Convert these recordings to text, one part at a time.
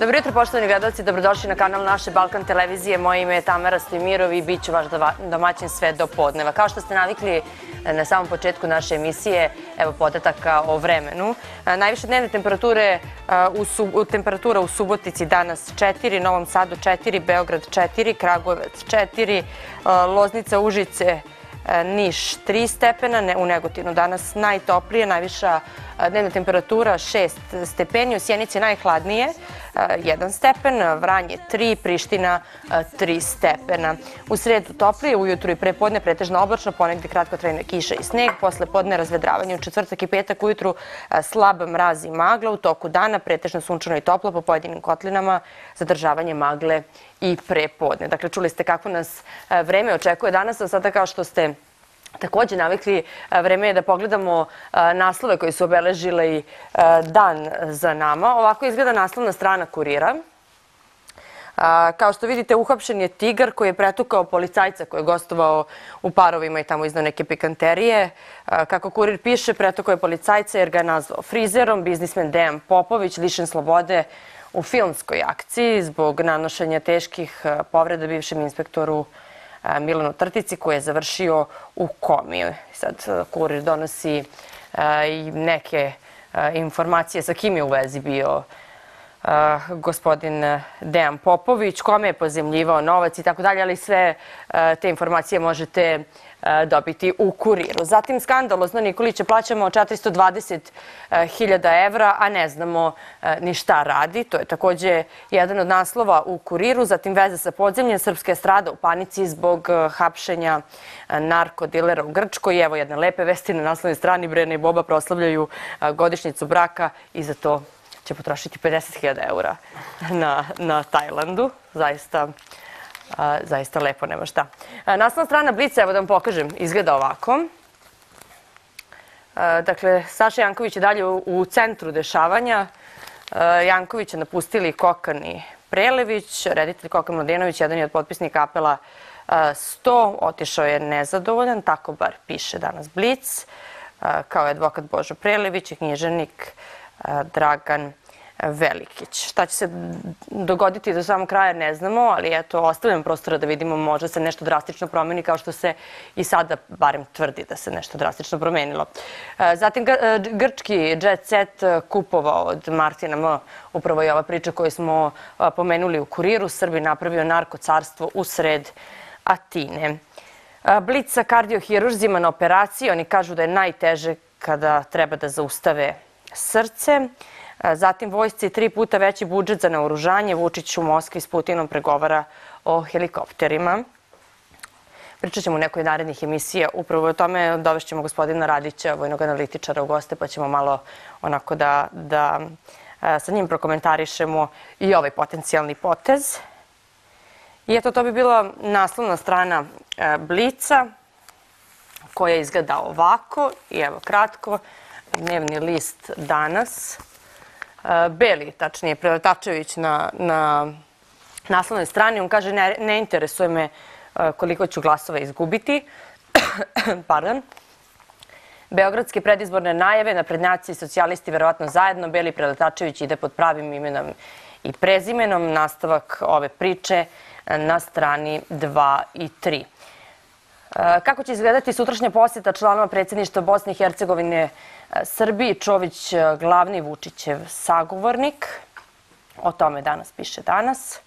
Dobro jutro, poštovani gledalci, dobrodošli na kanal naše Balkan televizije. Moje ime je Tamara Stojmirov i bit ću vaš domaćin sve do podneva. Kao što ste navikli na samom početku naše emisije, evo podataka o vremenu. Najviše dnevne temperatura u Subotici danas 4, Novom Sadu 4, Beograd 4, Kragujevac 4, Loznica, Užice, Niš 3 stepena, u Negotinu danas najtoplije, najviša dnevna temperatura 6 stepeni, u Sjenici najhladnije 1 stepen, Vranje 3, Priština 3 stepena. U sredu toplije, ujutru i prepodne pretežno oblačno, ponegde kratkotrajna kiša i sneg, posle podne razvedravanje, u četvrtak i petak ujutru slab mraz i magla, u toku dana pretežno sunčano i toplo, po pojedinim kotlinama zadržavanje magle i prepodne. Dakle, čuli ste kako nas vreme očekuje danas, a sada kao što ste također navikli, vreme je da pogledamo naslove koji su obeležili dan za nama. Ovako izgleda naslovna strana Kurira. Kao što vidite, uhapšen je tigar koji je pretukao policajca koji je gostovao u Parovima i tamo iznao neke pikanterije. Kako Kurir piše, pretukao je policajca jer ga je nazvao frizerom. Biznismen Dejan Popović lišen slobode u filmskoj akciji zbog nanošenja teških povreda bivšem inspektoru Milanu Trtici koji je završio u komi. Sad Kurir donosi i neke informacije sa kim je u vezi bio gospodin Dejan Popović, kome je pozajmljivao novac i tako dalje, ali sve te informacije možete dobiti u Kuriru. Zatim skandalozno Nikolića plaćamo 420.000 evra, a ne znamo ni šta radi. To je također jedan od naslova u Kuriru. Zatim veze sa podzemljem, srpska estrada u panici zbog hapšenja narkodilera u Grčkoj. I evo jedne lepe vesti na naslovnoj strani. Brena i Boba proslavljaju godišnjicu braka i za to će potrošiti 50.000 eura na Tajlandu. Zaista lepo, nema šta. Naslovna strana Blica, evo da vam pokažem, izgleda ovako. Dakle, Saša Janković je dalje u centru dešavanja. Janković je napustili Kokan i Prelević. Reditelj Kokan Mladenović, jedan je od potpisnika apela 100, otišao je nezadovoljan, tako bar piše danas Blic, kao je advokat Božo Prelević i književnik Dragan Velikić. Šta će se dogoditi do samog kraja ne znamo, ali eto, ostavljam prostora da vidimo, možda se nešto drastično promeni, kao što se i sada barem tvrdi da se nešto drastično promenilo. Zatim, grčki jet set kupovao od Martina M. Upravo je ova priča koju smo pomenuli u Kuriru. Srbi napravio narkocarstvo u sred Atine. Blic sa kardiohirurzima na operaciji. Oni kažu da je najteže kada treba da zaustave srce. Zatim vojsci 3 puta veći budžet za naoružanje. Vučić u Moskvi s Putinom pregovara o helikopterima. Pričat ćemo u nekoj narednih emisija upravo o tome. Dovešćemo gospodina Radića, vojnog analitičara u goste, pa ćemo malo onako da sa njim prokomentarišemo i ovaj potencijalni potez. I eto, to bi bila naslovna strana Blica koja izgleda ovako. I evo kratko, dnevni list danas. Beli, tačnije, Preletačević na naslovnoj strani. On kaže, ne interesuje me koliko ću glasova izgubiti. Pardon. Beogradske predizborne najave, naprednjaci i socijalisti verovatno zajedno. Beli Preletačević ide pod pravim imenom i prezimenom. Nastavak ove priče na strani 2 i 3. Kako će izgledati sutrašnja posjeta članova predsjedništva Bosne i Hercegovine Srbiji? Čović glavni Vučićev sagovornik. O tome danas piše Danas.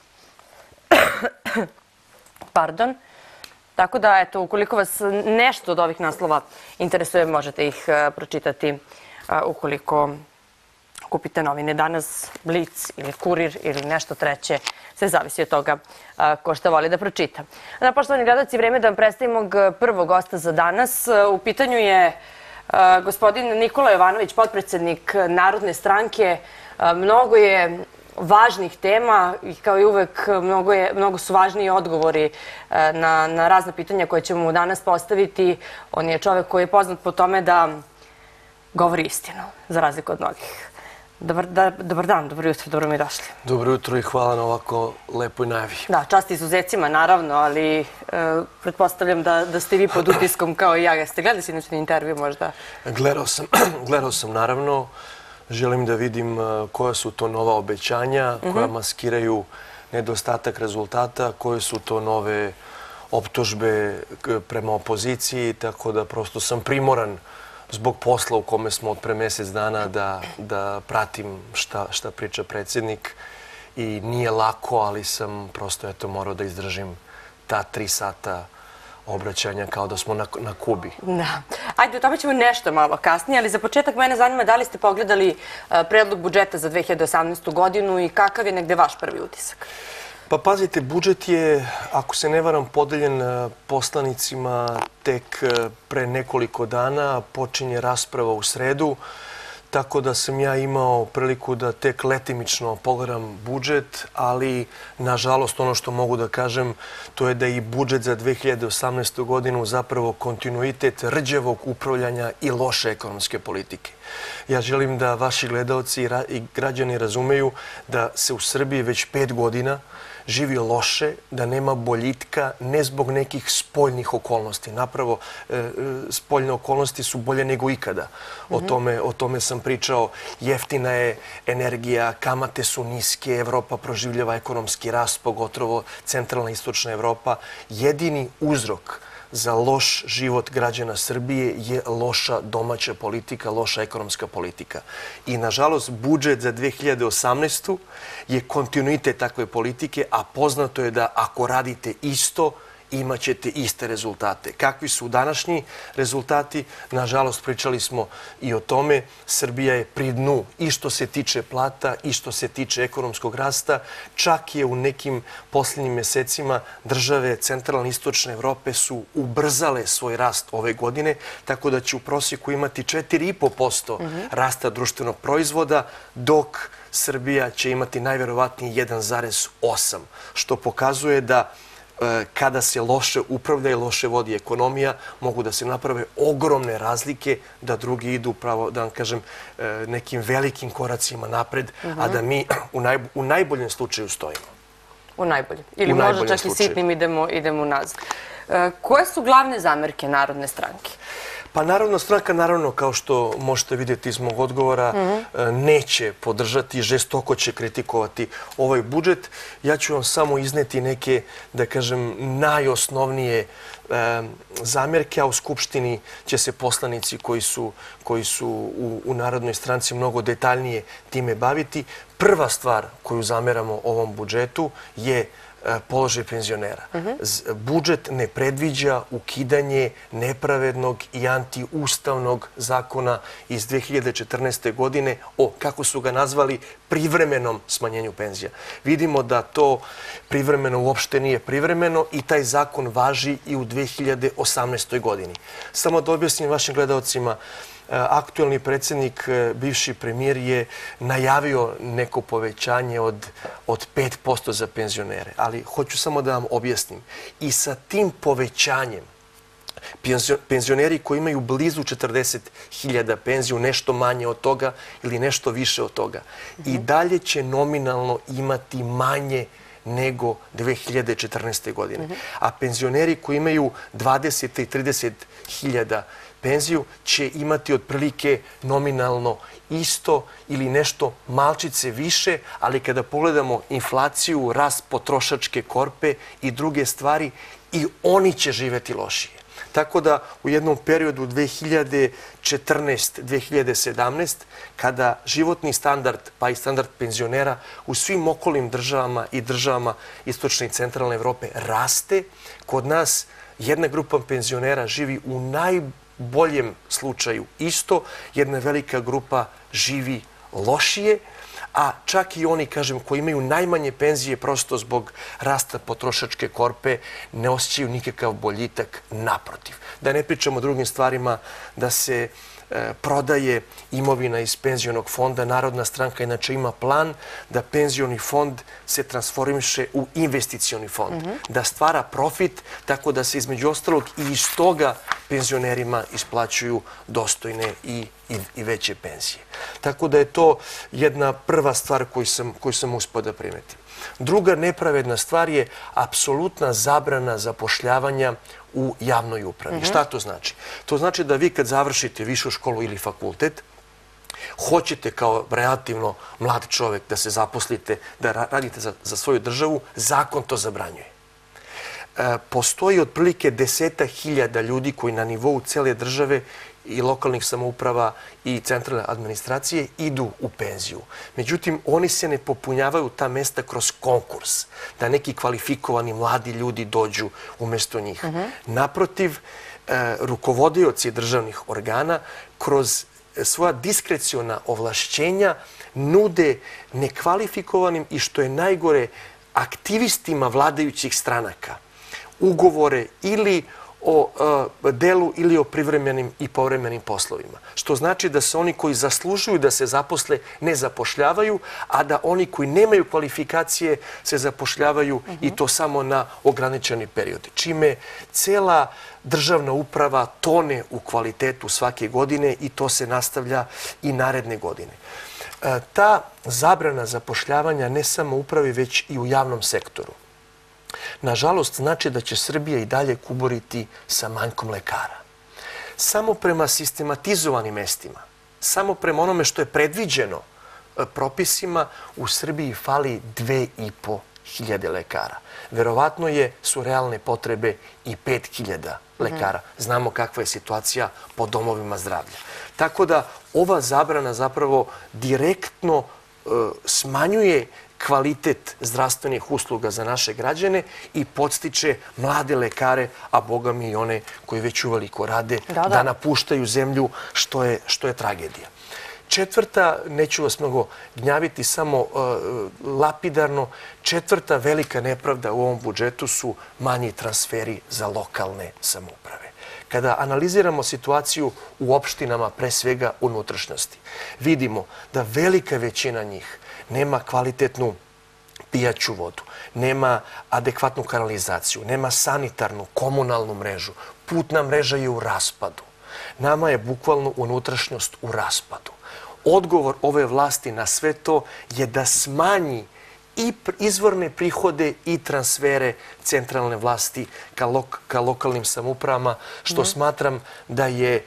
Pardon. Tako da, eto, ukoliko vas nešto od ovih naslova interesuje, možete ih pročitati ukoliko kupite novine Danas, Blic ili Kurir ili nešto treće. Sve zavisi od toga ko šta voli da pročita. Poštovani gledalci, vreme da vam predstavimo prvog gosta za danas. U pitanju je gospodin Nikola Jovanović, potpredsednik Narodne stranke. Mnogo je važnih tema i kao i uvek mnogo su važniji odgovori na razne pitanja koje ćemo mu danas postaviti. On je čovek koji je poznat po tome da govori istinu, za razliku od mnogih. Dobar dan, dobro jutro, dobro mi došli. Dobro jutro i hvala na ovako lepoj najavi. Da, čast izuzecima, naravno, ali pretpostavljam da ste vi pod utiskom kao i ja. Jeste gledali sinoćni intervju možda? Gledao sam, naravno. Želim da vidim koja su to nova obećanja, koja maskiraju nedostatak rezultata, koje su to nove optužbe prema opoziciji, tako da prosto sam primoran zbog posla u kome smo od pre mesec dana da pratim šta priča predsjednik i nije lako, ali sam prosto morao da izdržim ta 3 sata obraćanja kao da smo na Kubi. Da. Ajde, o tome ćemo nešto malo kasnije, ali za početak mene zanima da li ste pogledali predlog budžeta za 2018. godinu i kakav je negde vaš prvi utisak? Pa pazite, budžet je, ako se ne varam, podeljen poslanicima tek pre nekoliko dana, počinje rasprava u sredu, tako da sam ja imao priliku da tek letimično pogledam budžet, ali nažalost ono što mogu da kažem to je da i budžet za 2018. godinu zapravo kontinuitet rđevog upravljanja i loše ekonomske politike. Ja želim da vaši gledaoci i građani razumeju da se u Srbiji već 5 godina živi loše, da nema boljitka, ne zbog nekih spoljnih okolnosti. Napravo, spoljne okolnosti su bolje nego ikada. O tome sam pričao. Jeftina je energija, kamate su niske, Evropa proživljava ekonomski rast, pogotovo centralna i istočna Evropa. Jedini uzrok za loš život građana Srbije je loša domaća politika, loša ekonomska politika. I, nažalost, budžet za 2018. je kontinuitet takve politike, a poznato je da ako radite isto, imat ćete iste rezultate. Kakvi su današnji rezultati? Nažalost, pričali smo i o tome. Srbija je pri dnu i što se tiče plata i što se tiče ekonomskog rasta. Čak je u nekim posljednjim mesecima države centralne i istočne Evrope su ubrzale svoj rast ove godine, tako da će u prosjeku imati 4,5% rasta društvenog proizvoda, dok Srbija će imati najverovatnije 1,8%, što pokazuje da kada se loše upravlja i loše vodi ekonomija, mogu da se naprave ogromne razlike, da drugi idu pravo, da vam kažem, nekim velikim koracima napred, a da mi u najboljem slučaju stojimo. U najboljem. Ili možda čak i sitnim idemo nazad. Koje su glavne zamerke Narodne stranke? Pa Narodna stranka, naravno, kao što možete vidjeti iz mog odgovora, neće podržati, žestoko će kritikovati ovaj budžet. Ja ću vam samo izneti neke, da kažem, najosnovnije zamerke, a u Skupštini će se poslanici koji su u Narodnoj stranci mnogo detaljnije time baviti. Prva stvar koju zameramo ovom budžetu je položaj penzionera. Budžet ne predviđa ukidanje nepravednog i antiustavnog zakona iz 2014. godine o, kako su ga nazvali, privremenom smanjenju penzija. Vidimo da to privremeno uopšte nije privremeno i taj zakon važi i u 2018. godini. Samo da objasnim vašim gledaocima, aktuelni predsjednik, bivši premijer, je najavio neko povećanje od 5% za penzionere. Ali hoću samo da vam objasnim. I sa tim povećanjem penzioneri koji imaju blizu 40.000 penziju, nešto manje od toga ili nešto više od toga, i dalje će nominalno imati manje nego 2014. godine. A penzioneri koji imaju 20 i 30.000 penziju će imati otprilike nominalno isto ili nešto malčice više, ali kada pogledamo inflaciju, rast potrošačke korpe i druge stvari, i oni će živjeti lošije. Tako da u jednom periodu 2014-2017, kada životni standard, pa i standard penzionera u svim okolnim državama i državama istočne i centralne Evrope raste, kod nas jedna grupa penzionera živi u najboljem slučaju isto, jedna velika grupa živi lošije, a čak i oni, kažem, koji imaju najmanje penzije prosto zbog rasta potrošačke korpe ne osjećaju nikakav boljitak, naprotiv. Da ne pričamo o drugim stvarima, da se prodaje imovina iz penzionog fonda. Narodna stranka inače ima plan da penzioni fond se transformiše u investicioni fond, da stvara profit, tako da se između ostalog i iz toga penzionerima isplaćuju dostojne i veće penzije. Tako da je to jedna prva stvar koju sam uspio da primetim. Druga nepravedna stvar je apsolutna zabrana zapošljavanja u javnoj upravi. Šta to znači? To znači da vi kad završite višu školu ili fakultet, hoćete kao relativno mlad čovek da se zaposlite, da radite za svoju državu, zakon to zabranjuje. Postoji otprilike 10.000 ljudi koji na nivou cele države i lokalnih samouprava i centralne administracije idu u penziju. Međutim, oni se ne popunjavaju ta mesta kroz konkurs, da neki kvalifikovani mladi ljudi dođu umesto njih. Naprotiv, rukovodioci državnih organa kroz svoja diskreciona ovlašćenja nude nekvalifikovanim i, što je najgore, aktivistima vladajućih stranaka ugovore ili o delu ili o privremenim i povremenim poslovima. Što znači da se oni koji zaslužuju da se zaposle ne zapošljavaju, a da oni koji nemaju kvalifikacije se zapošljavaju i to samo na ograničeni period. Čime cela državna uprava tone u kvalitetu svake godine i to se nastavlja i naredne godine. Ta zabrana zapošljavanja ne samo u upravi, već i u javnom sektoru, nažalost, znači da će Srbija i dalje kuburiti sa manjkom lekara. Samo prema sistematizovanim mestima, samo prema onome što je predviđeno propisima, u Srbiji fali 2.500 lekara. Verovatno su realne potrebe i 5.000 lekara. Znamo kakva je situacija po domovima zdravlja. Tako da ova zabrana zapravo direktno smanjuje kvalitet zdravstvenih usluga za naše građane i podstiče mlade lekare, a boga mi i one koji već uveliko rade, da napuštaju zemlju, što je tragedija. Četvrta, neću vas mnogo gnjaviti, samo lapidarno, četvrta velika nepravda u ovom budžetu su manji transferi za lokalne samouprave. Kada analiziramo situaciju u opštinama, pre svega unutrašnjosti, vidimo da velika većina njih nema kvalitetnu pijaću vodu, nema adekvatnu kanalizaciju, nema sanitarnu, komunalnu mrežu. Putna mreža je u raspadu. Nama je bukvalno unutrašnjost u raspadu. Odgovor ove vlasti na sve to je da smanji i izvorne prihode i transfere centralne vlasti ka lokalnim samoupravama, što smatram da je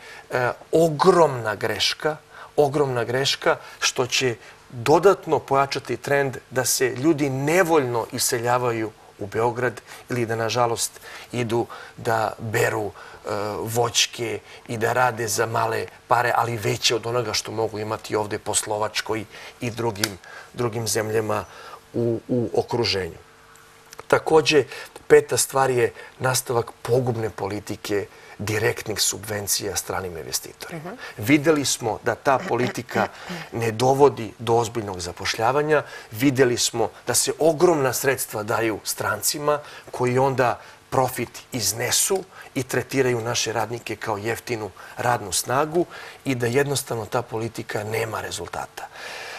ogromna greška, što će dodatno pojačati trend da se ljudi nevoljno iseljavaju u Beograd ili da, nažalost, idu da beru voćke i da rade za male pare, ali veće od onoga što mogu imati ovde po Slovačkoj i drugim zemljama u okruženju. Takođe, peta stvar je nastavak pogubne politike direktnih subvencija stranim investitorima. Videli smo da ta politika ne dovodi do ozbiljnog zapošljavanja. Videli smo da se ogromna sredstva daju strancima koji onda profit iznesu i tretiraju naše radnike kao jeftinu radnu snagu i da jednostavno ta politika nema rezultata.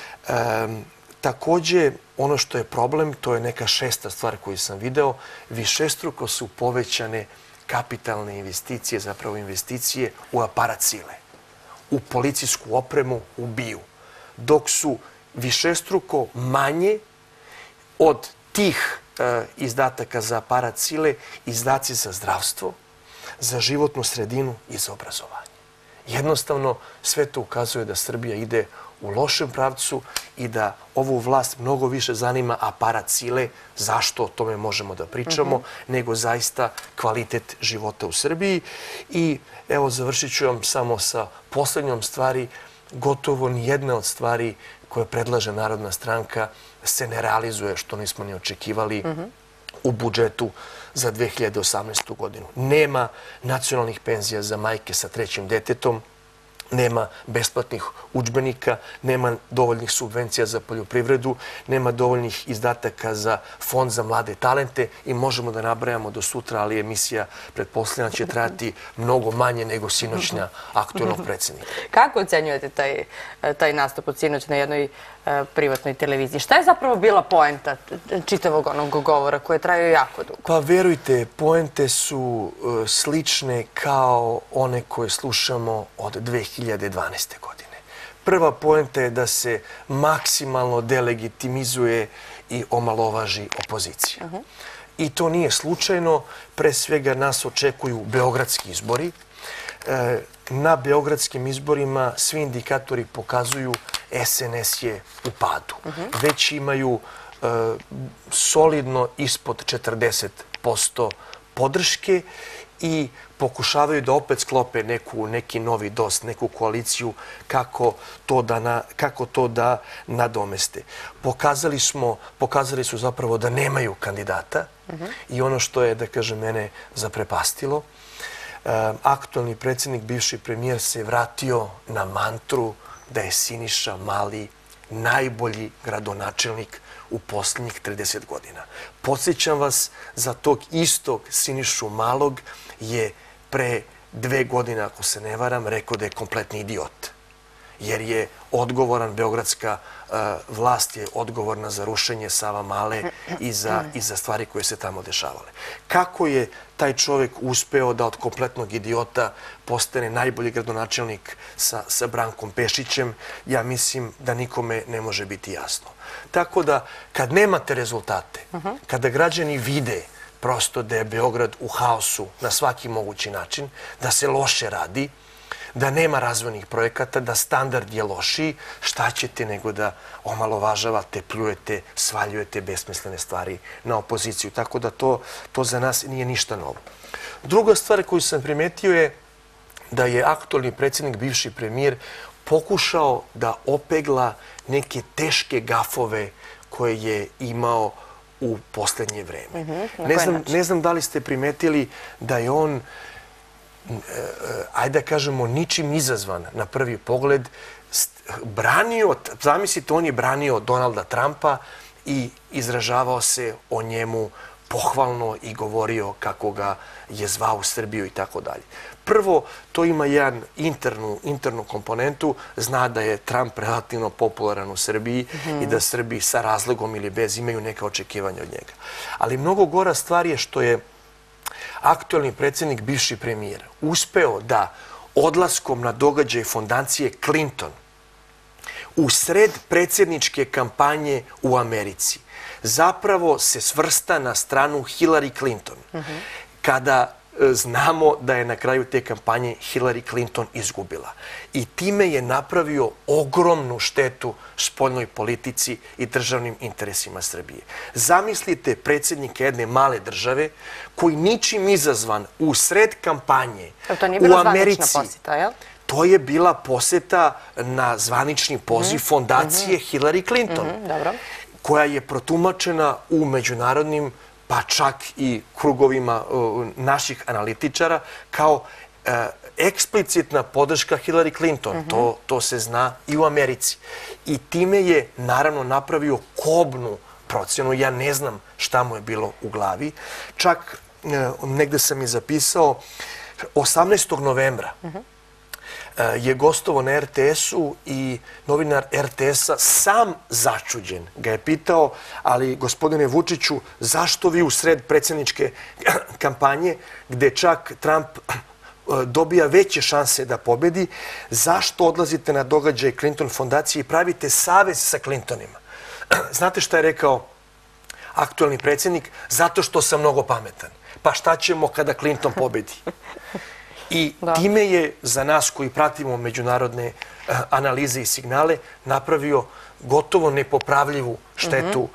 Takođe, ono što je problem, to je neka šesta stvar koju sam video, višestruko su povećane kapitalne investicije, zapravo investicije u aparat sile, u policijsku opremu, u BIA, dok su višestruko manje od tih izdataka za aparat sile izdaci za zdravstvo, za životnu sredinu i za obrazovanje. Jednostavno, sve to ukazuje da Srbija ide u lošem pravcu i da ovu vlast mnogo više zanima aparat sile, zašto o tome možemo da pričamo, nego zaista kvalitet života u Srbiji. I evo, završit ću vam samo sa poslednjom stvari. Gotovo nijedna od stvari koje predlaže Narodna stranka se ne realizuje, što nismo ni očekivali u budžetu za 2018. godinu. Nema nacionalnih penzija za majke sa trećim detetom, nema besplatnih udžbenika, nema dovoljnih subvencija za poljoprivredu, nema dovoljnih izdataka za fond za mlade talente i možemo da nabrajamo do sutra, ali emisija pretpostavljena će trajati mnogo manje nego sinoćnja aktuelnog predsjednika. Kako ocenjujete taj nastup od sinoć na jednoj privatnoj televiziji? Šta je zapravo bila poenta čitavog onog govora koje traju jako dugo? Pa verujte, poente su slične kao one koje slušamo od 2012. godine. Prva poenta je da se maksimalno delegitimizuje i omalovaži opozicija. I to nije slučajno. Pre svega nas očekuju beogradski izbori. na beogradskim izborima svi indikatori pokazuju SNS je u padu. Već imaju solidno ispod 40% podrške i pokušavaju da opet sklope neki novi DOS, neku koaliciju kako to da nadomeste. Pokazali su zapravo da nemaju kandidata i ono što je, da kažem, mene zaprepastilo, aktualni predsjednik, bivši premijer se vratio na mantru da je Siniša Mali najbolji gradonačelnik u posljednjih 30 godina. Podsjećam vas, za tog istog Sinišu Malog je pre 2 godine, ako se ne varam, rekao da je kompletni idiot. Jer je odgovoran, beogradska vlast je odgovorna za rušenje Savamale i za stvari koje se tamo dešavale. Kako je taj čovjek uspeo da od kompletnog idiota postane najbolji gradonačelnik sa Brankom Pešićem, ja mislim da nikome ne može biti jasno. Tako da, kad nemate rezultate, kada građani vide prosto da je Beograd u haosu na svaki mogući način, da se loše radi, da nema razvojnih projekata, da standard je lošiji, šta ćete nego da omalovažavate, pljujete, svaljujete besmislene stvari na opoziciju. Tako da to za nas nije ništa novo. Druga stvar koju sam primetio je da je aktualni predsjednik, bivši premijer, pokušao da opegla neke teške gafove koje je imao u posljednje vreme. Ne znam da li ste primetili da je on, ajde da kažemo, ničim izazvan na prvi pogled, branio, zamislite, on je branio Donalda Trumpa i izražavao se o njemu pohvalno i govorio kako ga je zvao u Srbiju i tako dalje. Prvo, to ima jedan internu komponentu, zna da je Trump relativno popularan u Srbiji i da Srbi sa razlogom ili bez imaju neka očekivanja od njega. Ali mnogo gora stvar je što je aktualni predsjednik, bivši premijer, uspeo da odlaskom na događaj fondacije Clinton u sred predsjedničke kampanje u Americi zapravo se svrsta na stranu Hillary Clinton. Kada znamo da je na kraju te kampanje Hillary Clinton izgubila. I time je napravio ogromnu štetu spoljnoj politici i državnim interesima Srbije. Zamislite predsjednika jedne male države koji ničim izazvan u sred kampanje u Americi. To je bila posjeta na zvanični poziv fondacije Hillary Clinton, koja je protumačena u međunarodnim, pa čak i krugovima naših analitičara, kao eksplicitna podrška Hillary Clinton. To se zna i u Americi. I time je, naravno, napravio kobnu procjenu. Ja ne znam šta mu je bilo u glavi. Čak negde sam i zapisao, 18. novembra je gostovao na RTS-u i novinar RTS-a sam začuđen ga je pitao, ali gospodine Vučiću, zašto vi u sred predsjedničke kampanje, gde čak Trump dobija veće šanse da pobedi, zašto odlazite na događaj Clinton fondacije i pravite savez sa Clintonima? Znate šta je rekao aktualni predsjednik? Zato što sam mnogo pametan. Pa šta ćemo kada Clinton pobedi? I time je za nas koji pratimo međunarodne analize i signale napravio gotovo nepopravljivu štetu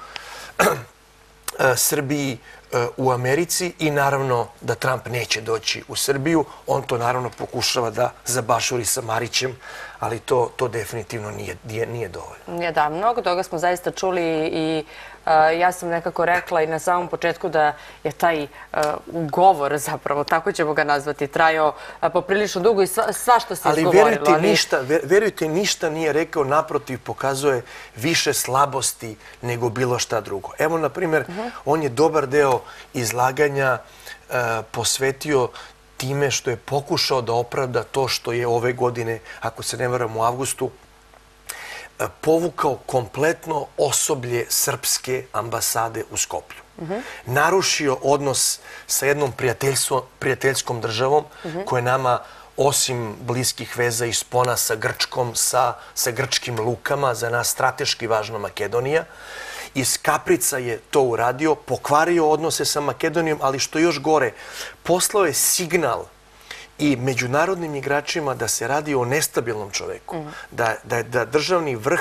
Srbiji u Americi i naravno da Trump neće doći u Srbiju. On to naravno pokušava da zabašuri sa Marićem, ali to definitivno nije dovoljno. Da, mnogo toga smo zaista čuli i ja sam nekako rekla i na samom početku da je taj govor, zapravo, tako ćemo ga nazvati, trajao poprilično dugo i svašta se izgovorilo. Ali verujte, ništa nije rekao, naprotiv, pokazuje više slabosti nego bilo šta drugo. Evo, na primjer, on je dobar deo izlaganja posvetio time što je pokušao da opravda to što je ove godine, ako se ne varam u avgustu, povukao kompletno osoblje srpske ambasade u Skoplju. Narušio odnos sa jednom prijateljskom državom koja nama, osim bliskih veza i spona sa Grčkom, sa grčkim lukama, za nas strateški važna Makedonija. Iz kaprica je to uradio, pokvario odnose sa Makedonijom, ali što još gore, poslao je signal i međunarodnim igračima da se radi o nestabilnom čoveku, da državni vrh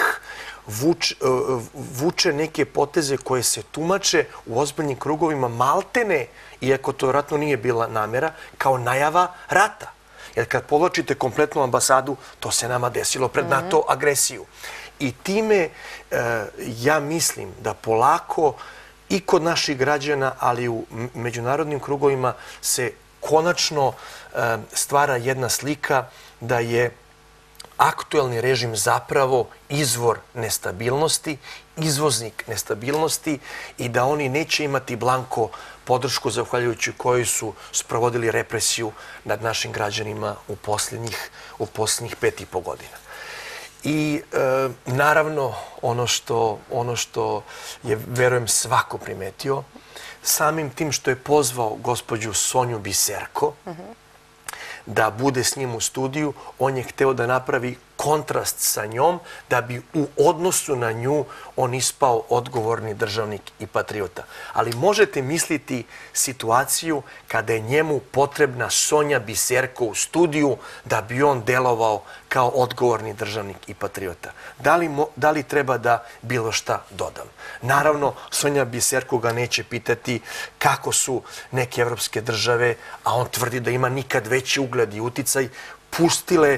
vuče neke poteze koje se tumače u ozbiljnim krugovima maltene, iako to vjerojatno nije bila namjera, kao najava rata. Jer kad povlačite kompletnu ambasadu, to se nama desilo pred NATO agresiju. I time ja mislim da polako i kod naših građana, ali i u međunarodnim krugovima se konačno stvara jedna slika da je aktuelni režim zapravo izvor nestabilnosti, izvoznik nestabilnosti i da oni neće imati blanko podršku zahvaljujući kojoj su sprovodili represiju nad našim građanima u posljednjih 5,5 godina. I naravno ono što je, verujem, svako primetio, samim tim što je pozvao gospođu Sonju Biserko da bude s njim u studiju, on je hteo da napravi kontrast sa njom, da bi u odnosu na nju on ispao odgovorni državnik i patriota. Ali možete misliti situaciju kada je njemu potrebna Sonja Biserko u studiju da bi on delovao kao odgovorni državnik i patriota. Da li treba da bilo šta dodam? Naravno, Sonja Biserko ga neće pitati kako su neke evropske države, a on tvrdi da ima nikad veći ugled i uticaj, pustile,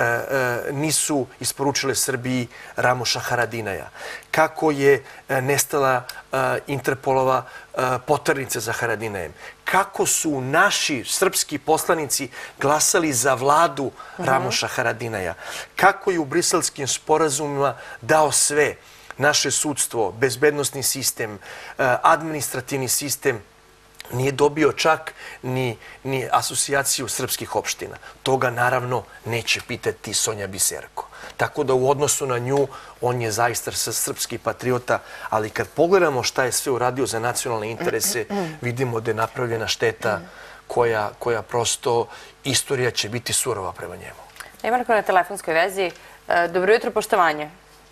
nisu isporučile Srbiji Ramuša Haradinaja. Kako je nestala Interpolova poternica za Haradinajem. Kako su naši srpski poslanici glasali za vladu Ramuša Haradinaja. Kako je u briselskim sporazumima dao sve, naše sudstvo, bezbednosni sistem, administrativni sistem, nije dobio čak ni asocijaciju srpskih opština. Toga naravno neće pitati Sonja Biserko. Tako da u odnosu na nju on je zaista srpski patriota, ali kad pogledamo šta je sve uradio za nacionalne interese, vidimo da je napravljena šteta koja prosto istorija će biti surova prema njemu. Ima neko na telefonskoj vezi. Dobro jutro, poštovanje.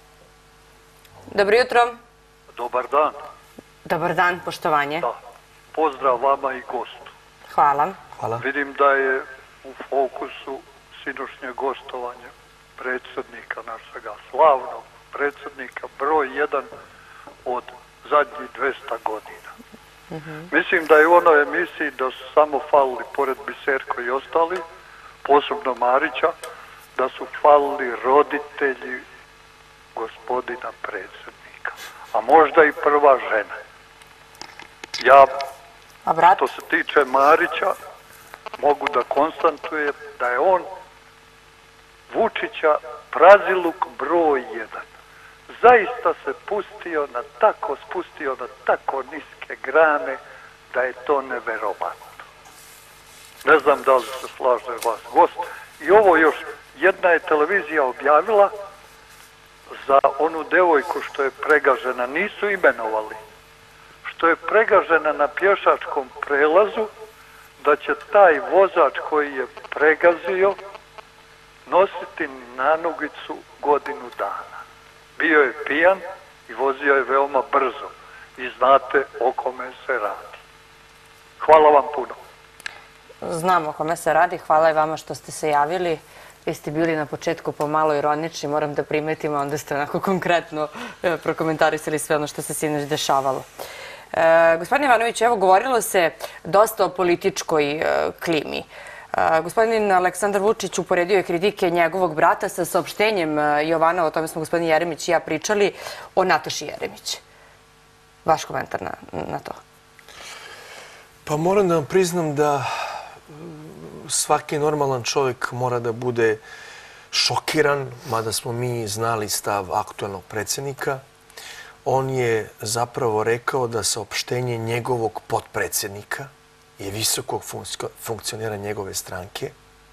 Dobro jutro. Dobar dan. Dobar dan, poštovanje. Da. Pozdrav vama i gostu. Hvala. Hvala. Vidim da je u fokusu sinošnje gostovanje predsjednika našega slavnog predsjednika, broj 1 od zadnjih 200 godina. Mislim da je u onoj emisiji da su samo falili, pored Biserko i ostali, posebno Marića, da su falili roditelji gospodina predsjednika. A možda i prva žena. Ja, što se tiče Marića, mogu da konstatujem da je on Vučića praziluk broj 1. Zaista se spustio na tako niske grane da je to neverovatno. Ne znam da li se slaže vas gost. I ovo još jedna je televizija objavila za onu devojku što je pregažena, nisu imenovali, što je pregažena na pješačkom prelazu, da će taj vozač koji je pregazio nositi nanogicu godinu dana. Bio je pijan i vozio je veoma brzo. I znate o kome se radi. Hvala vam puno. Znam o kome se radi. Hvala i vama što ste se javili. Vi ste bili na početku pomalo ironični, moram da primetim, a onda ste onako konkretno prokomentarisali sve ono što se sinoć dešavalo. Gospodin Ivanović, evo, govorilo se dosta o političkoj klimi. Gospodin Aleksandar Vučić uporedio je kritike njegovog brata sa saopštenjem Jovanova, o tome smo gospodin Jeremić i ja pričali, o Nataši Jeremić. Vaš komentar na to? Pa moram da vam priznam da svaki normalan čovjek mora da bude šokiran, mada smo mi znali stav aktuelnog predsjednika. On je zapravo rekao da saopštenje njegovog potpredsjednika je visokog funkcionera njegove stranke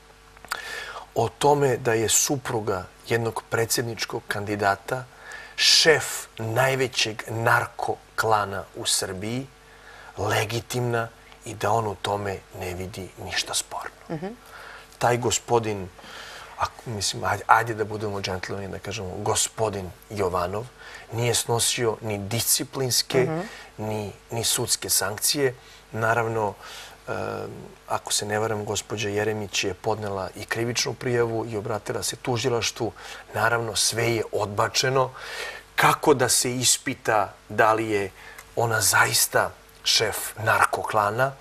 o tome da je supruga jednog predsjedničkog kandidata šef najvećeg narko klana u Srbiji, legitimna i da on u tome ne vidi ništa sporno. Taj gospodin, mislim, ajde da budemo džentlmeni, da kažemo, gospodin Jovanov, nije snosio ni disciplinske, ni sudske sankcije. Naravno, ako se ne varam, gospođa Jeremić je podnela i krivičnu prijavu i obratila se tužilaštvu. Naravno, sve je odbačeno. Kako da se ispita da li je ona zaista šef narkoklana,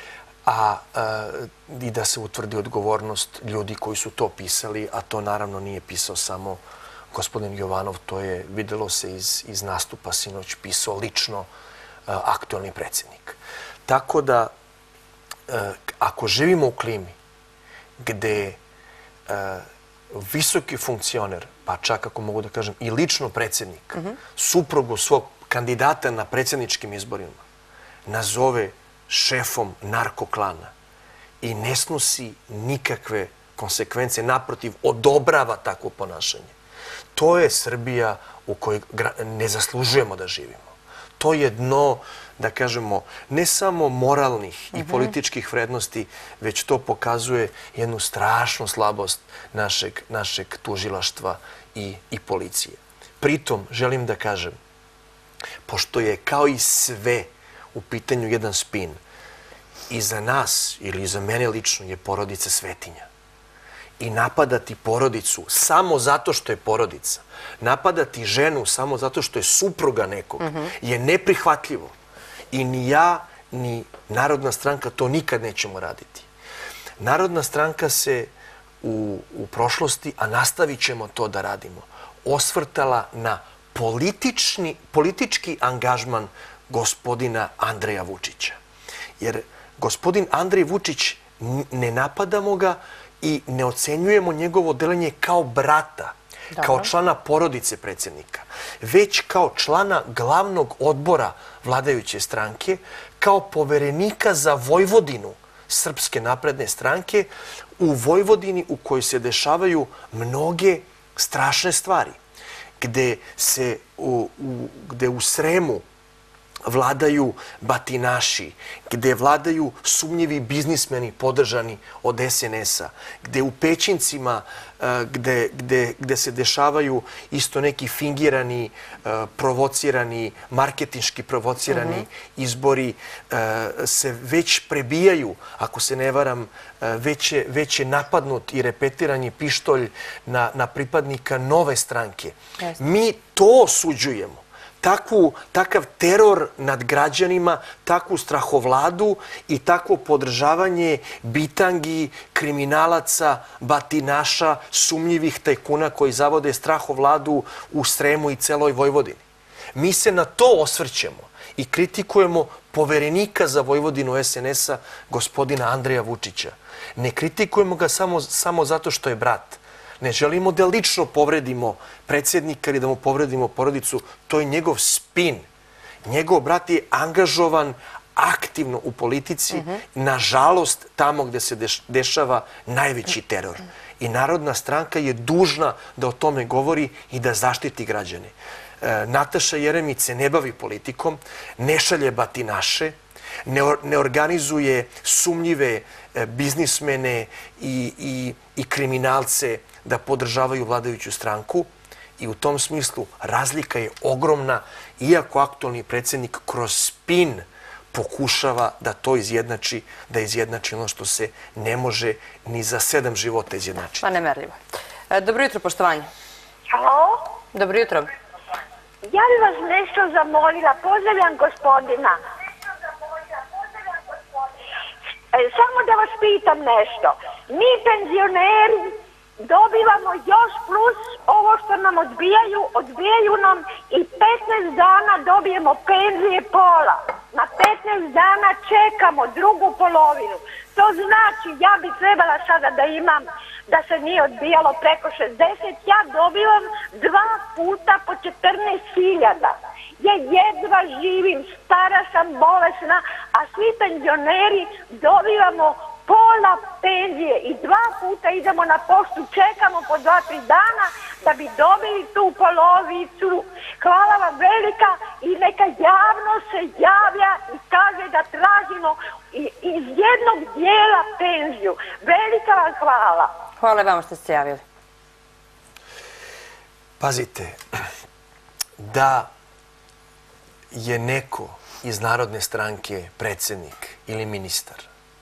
i da se utvrdi odgovornost ljudi koji su to pisali, a to naravno nije pisao samo gospodin Jovanov, to je, videlo se iz nastupa sinoć, pisao lično aktualni predsjednik. Tako da, ako živimo u klimi gde visoki funkcioner, pa čak ako mogu da kažem i lično predsjednik, suprugu svog kandidata na predsjedničkim izborima, nazove šefom narkoklana i ne snosi nikakve konsekvence, naprotiv, odobrava takvo ponašanje. To je Srbija u kojoj ne zaslužujemo da živimo. To je dno, da kažemo, ne samo moralnih i političkih vrednosti, već to pokazuje jednu strašnu slabost našeg tužilaštva i policije. Pritom, želim da kažem, pošto je kao i sve u pitanju jedan spin, i za nas, ili za mene lično, je porodica svetinja. I napadati porodicu samo zato što je porodica, napadati ženu samo zato što je supruga nekog, je neprihvatljivo. I ni ja, ni Narodna stranka to nikad nećemo raditi. Narodna stranka se u prošlosti, a nastavit ćemo to da radimo, osvrtala na politički angažman gospodina Andreja Vučića. Jer gospodin Andrej Vučić, ne napadamo ga i ne ocenjujemo njegovo delenje kao brata, kao člana porodice predsjednika, već kao člana glavnog odbora vladajuće stranke, kao poverenika za Vojvodinu Srpske napredne stranke, u Vojvodini u kojoj se dešavaju mnoge strašne stvari, gde u Sremu vladaju batinaši, gde vladaju sumnjivi biznismeni podržani od SNS-a, gde u Pećincima, gde se dešavaju isto neki fingirani, provocirani, marketinški provocirani izbori, se već prebijaju, ako se ne varam, već je napadnut i repetiran je pištolj na pripadnika Nove stranke. Mi to osuđujemo. Takav teror nad građanima, takvu strahovladu i takvo podržavanje bitangi, kriminalaca, batinaša, sumnjivih tajkuna koji zavode strahovladu u Sremu i celoj Vojvodini. Mi se na to osvrćemo i kritikujemo poverenika za Vojvodinu SNS-a, gospodina Andreja Vučića. Ne kritikujemo ga samo zato što je brat. Ne želimo da lično povredimo predsjednika ili da mu povredimo porodicu. To je njegov spin. Njegov brat je angažovan aktivno u politici, nažalost, tamo gde se dešava najveći teror. I Narodna stranka je dužna da o tome govori i da zaštiti građane. Nataša Jeremić se ne bavi politikom, ne šalje batinaše, ne organizuje sumnjive biznismene i kriminalce da podržavaju vladajuću stranku, i u tom smislu razlika je ogromna, iako aktualni predsjednik kroz spin pokušava da to izjednači, da izjednači ono što se ne može ni za 7 života izjednačiti. Pa nemerljivo. Dobro jutro, poštovanje. Halo? Dobro jutro. Ja bih vas nešto zamolila. Pozdravljam gospodina. Samo da vas pitam nešto. Mi penzioneri dobivamo još plus ovo što nam odbijaju nam i 15 dana dobijemo penzije pola. Na 15 dana čekamo drugu polovinu. To znači, ja bi trebala sada da imam, da se nije odbijalo preko 60, ja dobivam 2 puta po 14.000. Ja jedva živim, stara sam, bolesna, a svi penzioneri dobivamo pola penzije i 2 puta idemo na poštu, čekamo po 2-3 dana da bi dobili tu polovicu. Hvala vam velika i neka javnost se javlja i kaže da tražimo iz jednog dijela penziju. Velika vam hvala. Hvala vam što ste javili. Pazite, da je neko iz Narodne stranke predsjednik ili ministar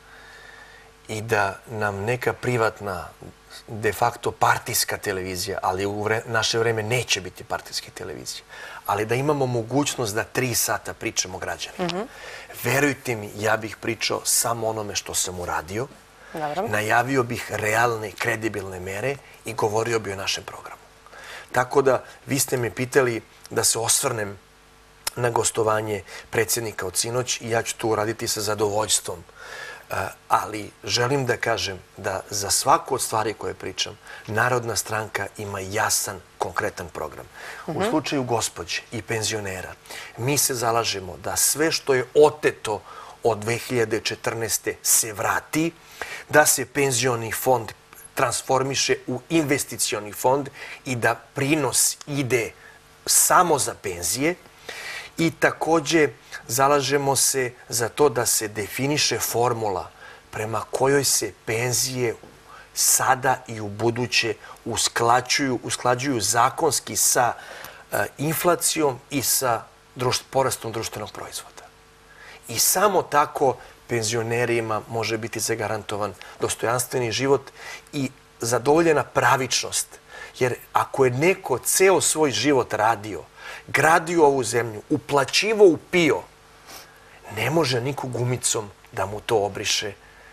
i da nam neka privatna, de facto partijska televizija, ali u naše vreme neće biti partijske televizije, ali da imamo mogućnost da 3 sata pričamo građanima. Verujte mi, ja bih pričao samo onome što sam uradio, najavio bih realne, kredibilne mere i govorio bi o našem programu. Tako da, vi ste me pitali da se osvrnem na gostovanje predsjednika od sinoć i ja ću to uraditi sa zadovoljstvom. Ali želim da kažem da za svaku od stvari koje pričam, Narodna stranka ima jasan, konkretan program. U slučaju gospođe i penzionera, mi se zalažemo da sve što je oteto od 2014. se vrati, da se penzioni fond transformiše u investicioni fond i da prinos ide samo za penzije. I takođe zalažemo se za to da se definiše formula prema kojoj se penzije sada i u buduće usklađuju zakonski sa inflacijom i sa porastom društvenog proizvoda. I samo tako penzionerima može biti zagarantovan dostojanstveni život i zadovoljena pravičnost. Jer ako je neko ceo svoj život radio, gradio ovu zemlju, uplaćivo u PIO, ne može niko gumicom da mu to obriše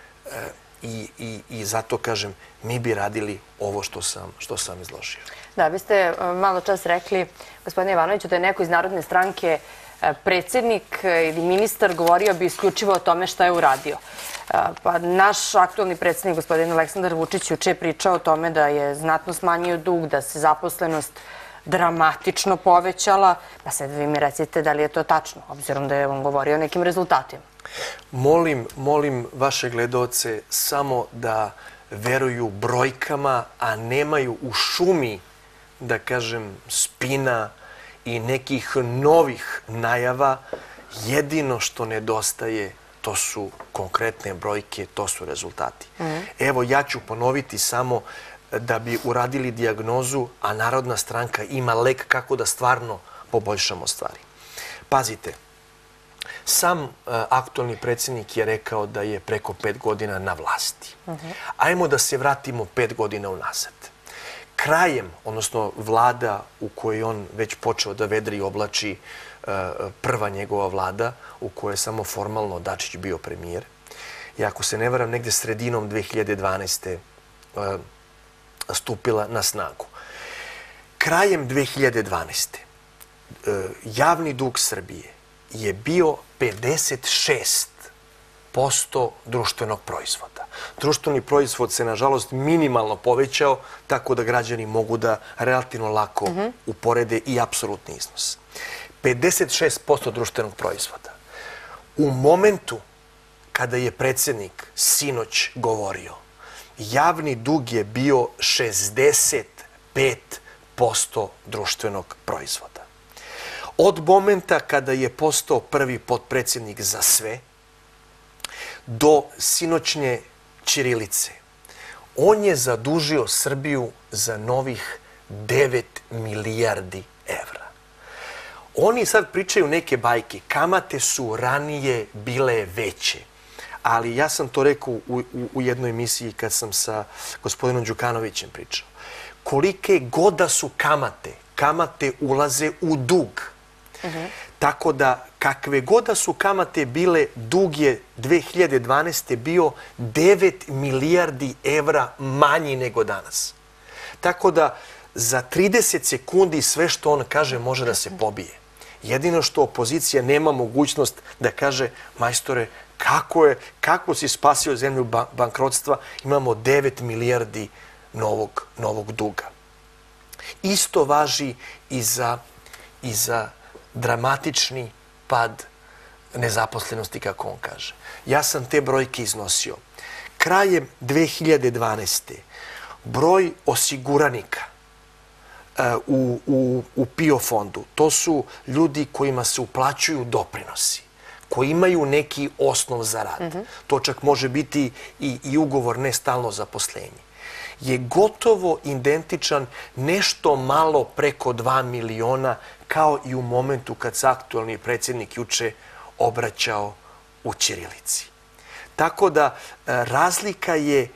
i zato kažem, mi bi radili ovo što sam izložio. Da, vi ste malo čas rekli, gospodine Ivanoviću, da je neko iz Narodne stranke predsjednik ili ministar govorio bi isključivo o tome šta je uradio. Pa naš aktualni predsjednik, gospodin Aleksandar Vučić, juče je pričao o tome da je znatno smanjio dug, da se zaposlenost dramatično povećala. Pa sad vi mi recite da li je to tačno, obzirom da je on govorio o nekim rezultatima. Molim vaše gledaoce samo da veruju brojkama, a nemaju u šumi, da kažem, spina i nekih novih najava. Jedino što nedostaje, to su konkretne brojke, to su rezultati. Evo, ja ću ponoviti samo da bi uradili dijagnozu, a Narodna stranka ima lek kako da stvarno poboljšamo stvari. Pazite, sam aktualni predsjednik je rekao da je preko 5 godina na vlasti. Ajmo da se vratimo 5 godina unazad. Krajem, odnosno vlada u kojoj on već počeo da vedri i oblači, prva njegova vlada u kojoj je samo formalno Dačić bio premijer, i ako se ne varam, negde sredinom 2012. stupila na snagu. Krajem 2012. javni dug Srbije je bio 56% društvenog proizvoda. Društveni proizvod se, nažalost, minimalno povećao, tako da građani mogu da relativno lako uporede i apsolutni iznos. 56% društvenog proizvoda. U momentu kada je predsjednik sinoć govorio, javni dug je bio 65% društvenog proizvoda. Od momenta kada je postao prvi potpredsjednik za sve, do sinoćnje ćirilice, on je zadužio Srbiju za novih 9 milijardi evra. Oni sad pričaju neke bajke. Kamate su ranije bile veće. Ali ja sam to rekao u jednoj emisiji kad sam sa gospodinom Đukanovićem pričao. Kolike god da su kamate, kamate ulaze u dug. Tako da, kakve god da su kamate bile, dug je 2012. bio 9 milijardi evra manji nego danas. Tako da, za 30 sekundi sve što on kaže može da se pobije. Jedino što opozicija nema mogućnost da kaže, majstore, kako si spasio zemlju bankrotstva, imamo 9 milijardi novog duga. Isto važi i za dramatični pad nezaposlenosti, kako on kaže. Ja sam te brojke iznosio. Krajem 2012. broj osiguranika u PIO fondu, to su ljudi kojima se uplaćuju doprinosi, koji imaju neki osnov za rad. To čak može biti i ugovor, ne stalno zaposlenje. Je gotovo identičan, nešto malo preko 2 miliona, kao i u momentu kad se aktualni predsjednik juče obraćao u ćirilici. Tako da razlika je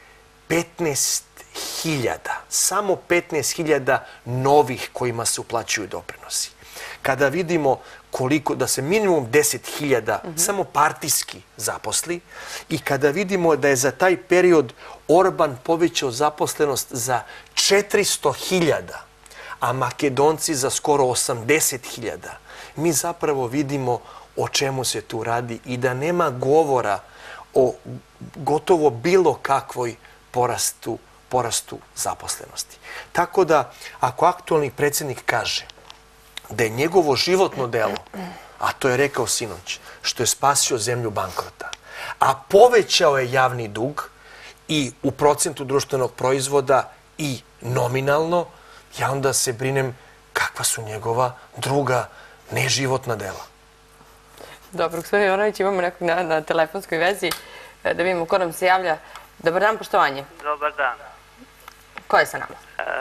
15.000, samo 15.000 novih kojima se uplaćuju doprinosi. Kada vidimo koliko, da se minimum 10.000 samo partijski zaposli i kada vidimo da je za taj period Orban povećao zaposlenost za 400.000, a Makedonci za skoro 80.000, mi zapravo vidimo o čemu se tu radi i da nema govora o gotovo bilo kakvoj porastu zaposlenosti. Tako da, ako aktualni predsjednik kaže da je njegovo životno delo, a to je rekao sinoć, što je spasio zemlju bankrota, a povećao je javni dug i u procentu društvenog proizvoda i nominalno, ja onda se brinem kakva su njegova druga neživotna dela. Dobro, gospodin Jovanović, imamo nekog na telefonskoj vezi, da vidimo ko nam se javlja. Dobar dan, poštovanje. Dobar dan. Ko je sa nama?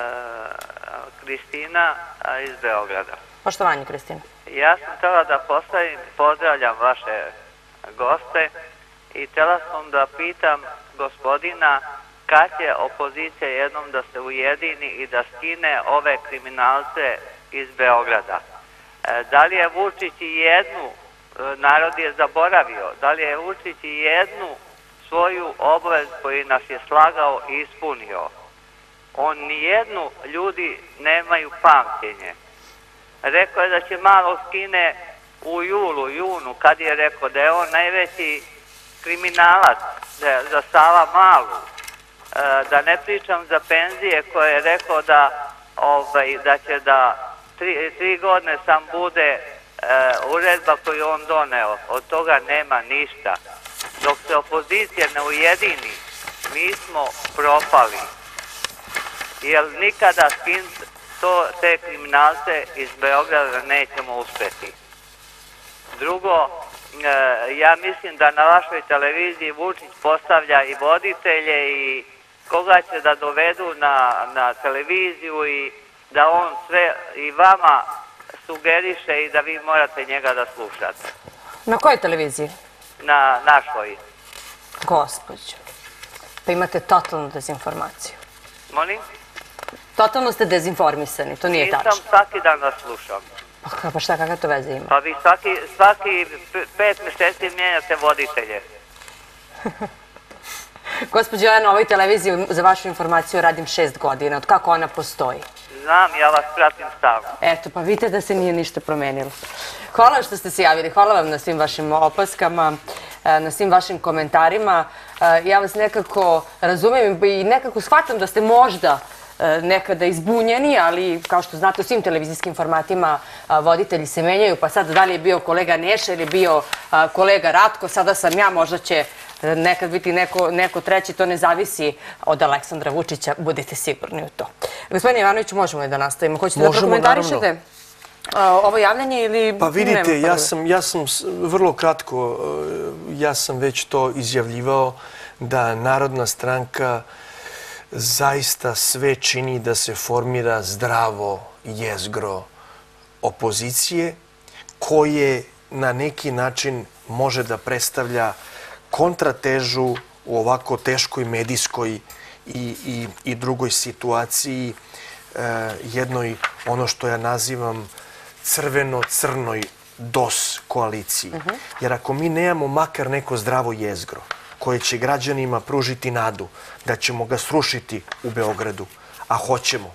Kristina iz Beograda. Poštovanje, Kristina. Ja sam htjela da pozdravljam vaše goste i htjela sam da pitam gospodina kad će opozicija jednom da se ujedini i da skine ove kriminalce iz Beograda. Da li je Vučić i jednu, narod je zaboravio, da li je Vučić i jednu svoju obavez koju nas je slagao i ispunio? On nijednu, ljudi nemaju pamćenje. Rekao je da će malo skine u junu, kad je rekao da je on najveći kriminalac za Sava Malu. Da ne pričam za penzije koje je rekao da će da 3 godine sam bude uredba koju on doneo. Od toga nema ništa. Dok se opozicija ne ujedini, mi smo propali. Jer nikada te kriminalce iz Beograda nećemo uspjeti. Drugo, ja mislim da na vašoj televiziji Vučić postavlja i voditelje i koga će da dovedu na televiziju i da on sve i vama sugeriše i da vi morate njega da slušate. Na kojoj televiziji? Na našoj. Gospođo, pa imate totalnu dezinformaciju. Molim? Totalno ste dezinformisani, to nije tačno. Nisam svaki dan da slušam. Pa šta, kakva to veze ima? Pa vi svaki 5 mjeseci mijenjate voditelje. Gospođo, ja na ovoj televiziji za vašu informaciju radim 6 godina. Od kako ona postoji? Znam, ja vas pratim stalno. Eto, pa vidite da se nije ništa promenilo. Hvala što ste se javili. Hvala vam na svim vašim opaskama, na svim vašim komentarima. Ja vas nekako razumijem i nekako shvatam da ste možda nekada izbunjeni, ali kao što znate u svim televizijskim formatima voditelji se menjaju, pa sad da li je bio kolega Neša ili bio kolega Ratko, sada sam ja, možda će nekad biti neko treći, to ne zavisi od Aleksandra Vučića, budite sigurni u to. Gospodine Jovanoviću, možemo li da nastavimo? Hoćete da prokomentarišete ovo javljanje ili... Pa vidite, ja sam vrlo kratko, ja sam već to izjavljivao da Narodna stranka zaista sve čini da se formira zdravo jezgro opozicije koje na neki način može da predstavlja kontratežu u ovako teškoj medijskoj i drugoj situaciji, jednoj, ono što ja nazivam, crveno-crnoj DOS koaliciji. Jer ako mi nemamo makar neko zdravo jezgro koje će građanima pružiti nadu da ćemo ga srušiti u Beogradu, a hoćemo,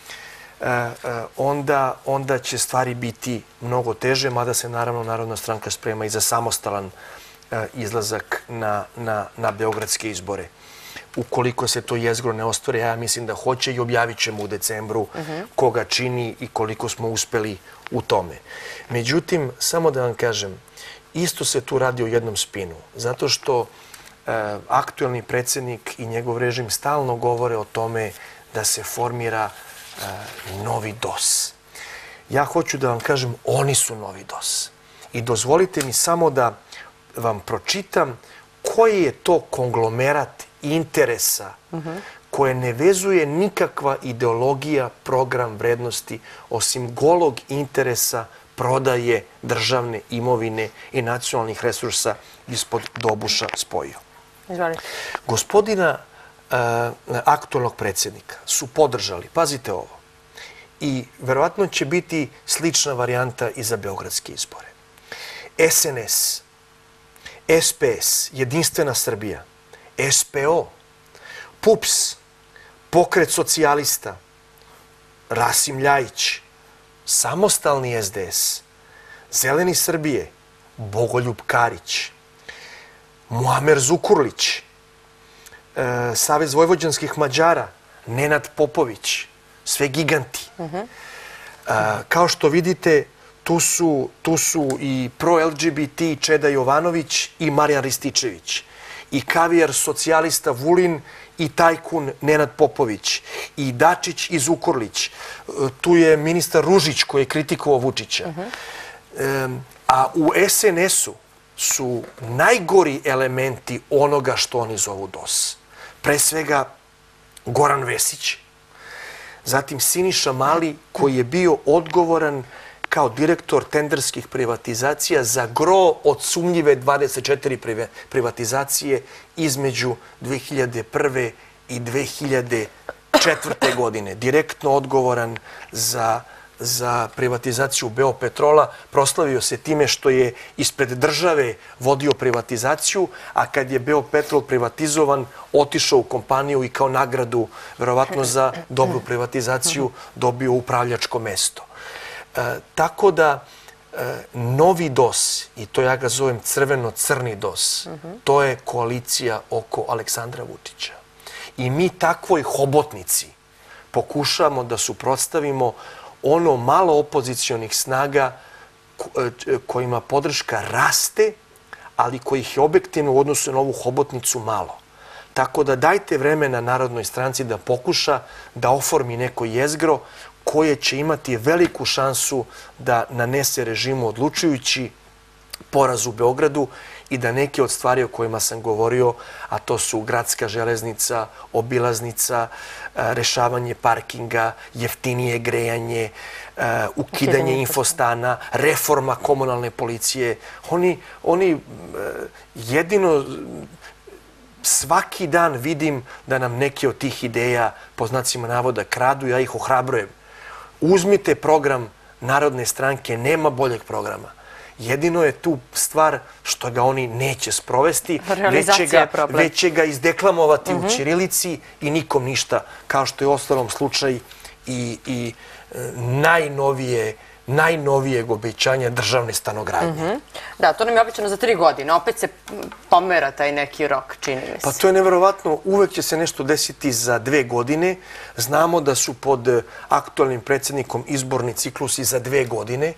onda će stvari biti mnogo teže, mada se naravno Narodna stranka sprema i za samostalan izlazak na beogradske izbore. Ukoliko se to jezgro ne ostvare, ja mislim da hoće i objavit ćemo u decembru koga čini i koliko smo uspeli u tome. Međutim, samo da vam kažem, isto se tu radi o jednom spinu, zato što aktuelni predsjednik i njegov režim stalno govore o tome da se formira novi DOS. Ja hoću da vam kažem, oni su novi DOS. I dozvolite mi samo da vam pročitam koji je to konglomerat interesa koje ne vezuje nikakva ideologija, program vrednosti, osim golog interesa prodaje državne imovine i nacionalnih resursa ispod dobuša spojio. Izvolite. Gospodina aktualnog predsjednika su podržali, pazite ovo, i verovatno će biti slična varijanta i za beogradske izbore. SNS, SPS, Jedinstvena Srbija, SPO, PUPS, Pokret socijalista, Rasim Ljajić, Samostalni SDS, Zeleni Srbije, Bogoljub Karić, Muamer Zukurlić, Savez vojvođanskih Mađara, Nenad Popović, sve giganti. Kao što vidite, tu su i pro-LGBT Čeda Jovanović i Marijan Rističević, i kavijar socijalista Vulin i tajkun Nenad Popović, i Dačić i Zukorlić. Tu je ministar Ružić koji je kritikovao Vučića. A u SNS-u su najgori elementi onoga što oni zovu DOS. Pre svega Goran Vesić, zatim Siniša Mali koji je bio odgovoran kao direktor tenderskih privatizacija za gro od sumnjive 24 privatizacije između 2001. i 2004. godine. Direktno odgovoran za privatizaciju Beopetrola, proslavio se time što je ispred države vodio privatizaciju, a kad je Beopetrol privatizovan, otišao u kompaniju i kao nagradu, verovatno za dobru privatizaciju, dobio upravljačko mesto. Tako da novi DOS, i to ja ga zovem crveno-crni DOS, to je koalicija oko Aleksandra Vučića. I mi takvoj hobotnici pokušamo da suprotstavimo ono malo opozicionih snaga kojima podrška raste, ali kojih je objektivno u odnosu na ovu hobotnicu malo. Tako da dajte vremena Narodnoj stranci da pokuša da oformi neko jezgro koje će imati veliku šansu da nanese režimu odlučujući poraz u Beogradu i da neke od stvari o kojima sam govorio, a to su gradska železnica, obilaznica, rešavanje parkinga, jeftinije grejanje, ukidanje infostana, reforma komunalne policije. Oni jedino svaki dan vidim da nam neke od tih ideja, po znacima navoda, kradu, ja ih ohrabrujem. Uzmite program Narodne stranke, nema boljeg programa. Jedino je tu stvar što ga oni neće sprovesti, već će ga izdeklamovati u ćirilici i nikom ništa, kao što je ostalom slučaj i najnovijeg obećanja državne stanogradnje. Da, to nam je običano za 3 godine. Opet se pomera taj neki rok, čini mi se. Pa to je neverovatno. Uvek će se nešto desiti za 2 godine. Znamo da su pod aktualnim predsjednikom izborni ciklusi za 2 godine.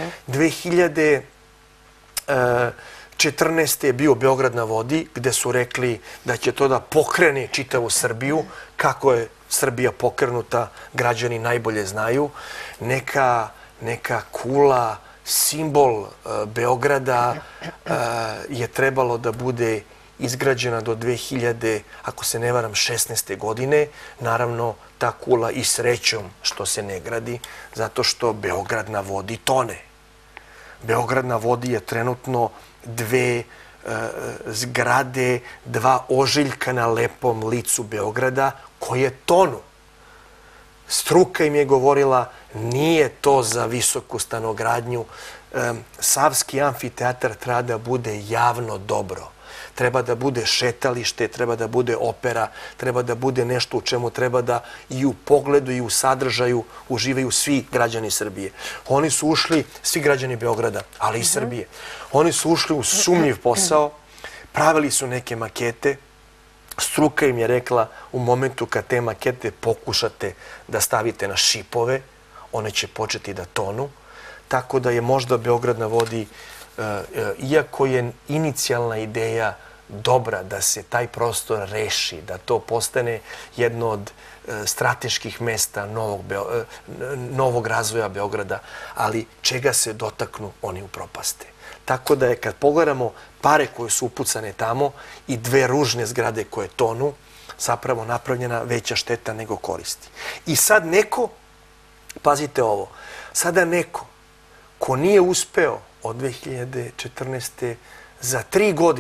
2014. je bio Beograd na vodi, gde su rekli da će to da pokrene čitavu Srbiju. Kako je Srbija pokrenuta, građani najbolje znaju. Neka kula, simbol Beograda je trebalo da bude izgrađena do 2000, ako se ne varam, 16. godine. Naravno, ta kula i srećom što se ne gradi, zato što Beograd na vodi tone. Beograd na vodi je trenutno 2 zgrade, 2 ožiljka na lepom licu Beograda koje tonu. Struka im je govorila, nije to za visoku stanogradnju. Savski amfiteatar treba da bude javno dobro. Treba da bude šetalište, treba da bude opera, treba da bude nešto u čemu treba da i u pogledu i u sadržaju uživaju svi građani Srbije. Oni su ušli, svi građani Beograda, ali i Srbije. Oni su ušli u sumnjiv posao, pravili su neke makete. Struka im je rekla u momentu kad te makete pokušate da stavite na šipove, one će početi da tonu. Tako da je možda Beograd na vodi, iako je inicijalna ideja dobra da se taj prostor reši, da to postane jedno od strateških mesta novog razvoja Beograda, ali čega se dotaknu, oni upropaste. Tako da je, kad pogledamo pare koje su upucane tamo i 2 ružne zgrade koje tonu, zapravo napravljena veća šteta nego koristi. I sad neko, pazite ovo, sada neko ko nije uspeo od 2014. za 3 godine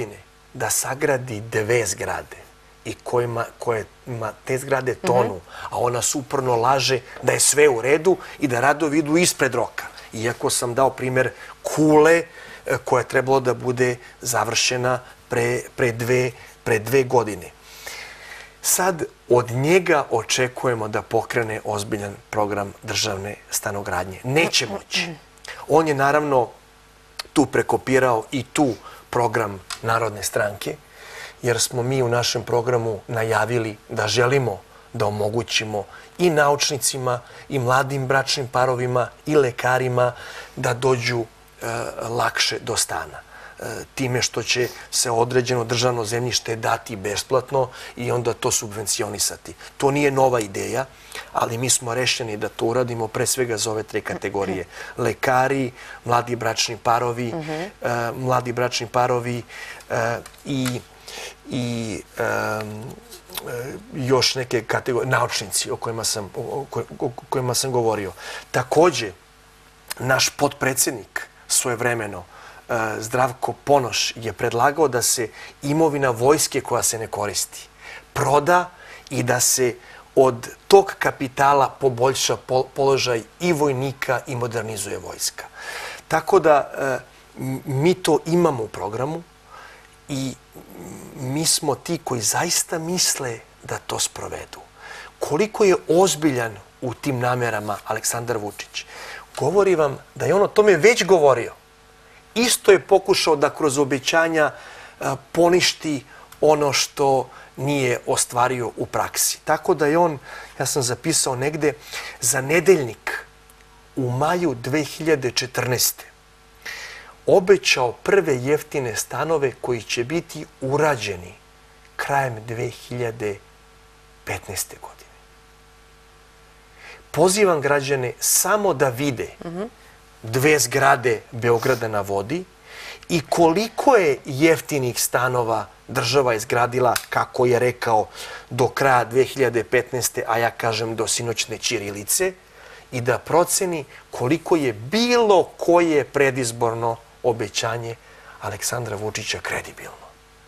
da sagradi 2 zgrade i kojima te zgrade tonu, a ona suprno laže da je sve u redu i da radovi idu ispred roka. Iako sam dao primjer kule koja je trebalo da bude završena pre 2 godine. Sad od njega očekujemo da pokrene ozbiljan program državne stanogradnje. Neće moći. On je naravno tu prekopirao i tu program Narodne stranke, jer smo mi u našem programu najavili da želimo da omogućimo i naučnicima, i mladim bračnim parovima, i lekarima da dođu lakše do stana. Time što će se određeno državno zemljište dati besplatno i onda to subvencionisati. To nije nova ideja, ali mi smo rešeni da to uradimo pre svega za ove 3 kategorije. Lekari, mladi bračni parovi i još neke kategorije, naučnici o kojima sam govorio. Takođe, naš potpredsednik svojevremeno, Zdravko Ponoš, je predlagao da se imovina vojske koja se ne koristi proda i da se od tog kapitala poboljša položaj i vojnika i modernizuje vojska. Tako da mi to imamo u programu i mi smo ti koji zaista misle da to sprovedu. Koliko je ozbiljan u tim namerama Aleksandar Vučić, govori vam da je on o tome već govorio. Isto je pokušao da kroz obećanja poništi ono što nije ostvario u praksi. Tako da je on, ja sam zapisao negde, za Nedeljnik u maju 2014. obećao prve jeftine stanove koji će biti urađeni krajem 2015. godine. Pozivam građane samo da vide 2 zgrade Beograda na vodi i koliko je jeftinih stanova država izgradila, kako je rekao, do kraja 2015. a ja kažem do sinoćne ćirilice, i da proceni koliko je bilo koje predizborno obećanje Aleksandra Vučića kredibilno.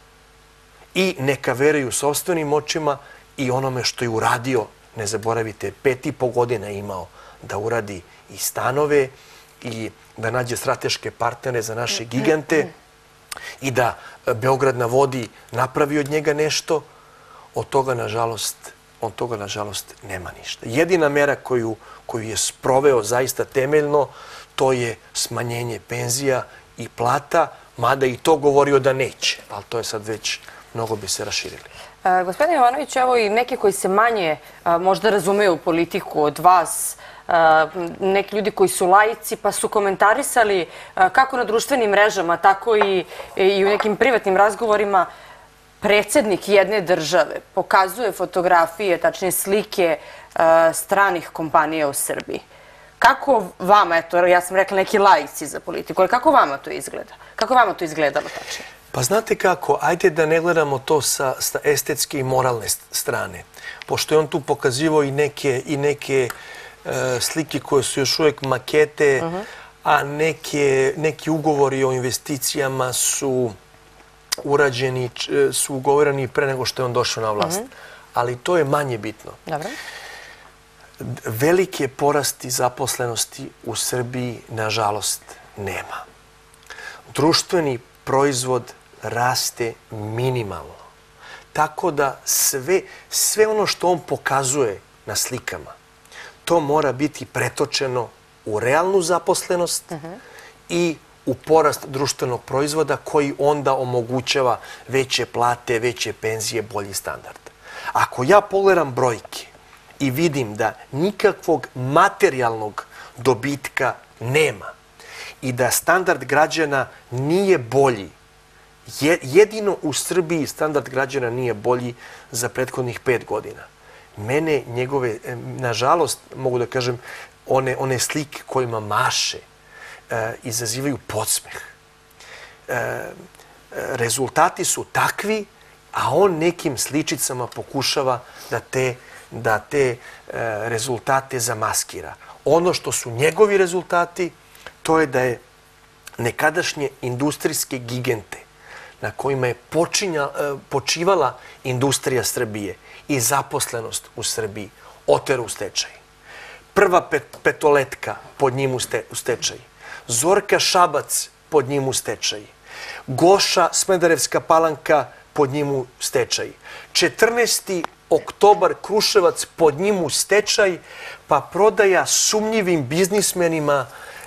I neka veruju sopstvenim očima i onome što je uradio. Ne zaboravite, 5,5 godina je imao da uradi i stanove i da nađe strateške partnere za naše gigante i da Beograd na vodi napravi od njega nešto. Od toga, nažalost, nema ništa. Jedina mera koju je sproveo zaista temeljno, to je smanjenje penzija i plata, mada i to govorio da neće, ali to je sad već, mnogo bi se raširili. Gospodine Jovanović, evo i neki koji se manje možda razumeju politiku od vas, neki ljudi koji su laici pa su komentarisali kako na društvenim mrežama, tako i u nekim privatnim razgovorima, predsjednik jedne države pokazuje fotografije, tačnije slike stranih kompanija u Srbiji. Kako vama, eto, ja sam rekla neki laici za politiku, ali kako vama to izgleda? Kako vama to izgledalo tačnije? Pa znate kako, ajde da ne gledamo to sa estetske i moralne strane, pošto je on tu pokazivao i neke slike koje su još uvijek makete, a neki ugovori o investicijama su urađeni, su ugovoreni pre nego što je on došao na vlast. Ali to je manje bitno. Dobro. Velike porasti zaposlenosti u Srbiji, nažalost, nema. Društveni proizvod raste minimalno. Tako da sve ono što on pokazuje na slikama, to mora biti pretočeno u realnu zaposlenost i u porast društvenog proizvoda koji onda omogućava veće plate, veće penzije, bolji standard. Ako ja pogledam brojke i vidim da nikakvog materijalnog dobitka nema i da standard građana nije bolji, jedino u Srbiji standard građana nije bolji za prethodnih 5 godina. Mene njegove, nažalost, mogu da kažem, one slike kojima maše izazivaju podsmeh. Rezultati su takvi, a on nekim sličicama pokušava da te rezultate zamaskira. Ono što su njegovi rezultati, to je da je nekadašnje industrijske gigante na kojima je počivala industrija Srbije i zaposlenost u Srbiji, oteru u stečaj. Prva petoletka pod njim u stečaj. Zorka Šabac pod njim u stečaj. Goša Smederevska Palanka pod njim u stečaj. 14. oktobar Kruševac pod njim u stečaj, pa prodaja sumnjivim biznismenima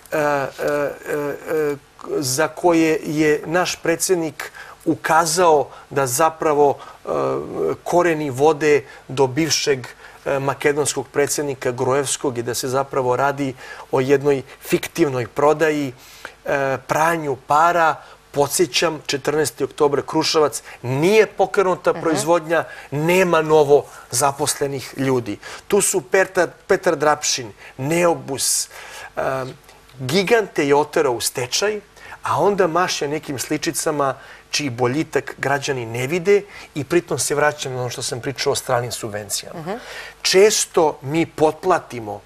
za koje je naš predsjednik ukazao da zapravo koreni vode do bivšeg makedonskog predsjednika Gruevskog i da se zapravo radi o jednoj fiktivnoj prodaji, pranju para. Podsjećam, 14. oktober Kruševac, nije pokrenuta proizvodnja, nema novo zaposlenih ljudi. Tu su Petar Drapšin, Neobus, gigante je oterao u stečaj, a onda maše nekim sličicama čiji boljitak građani ne vide i pritom se vraćam na ono što sam pričao o stranim subvencijama. Često mi potplatimo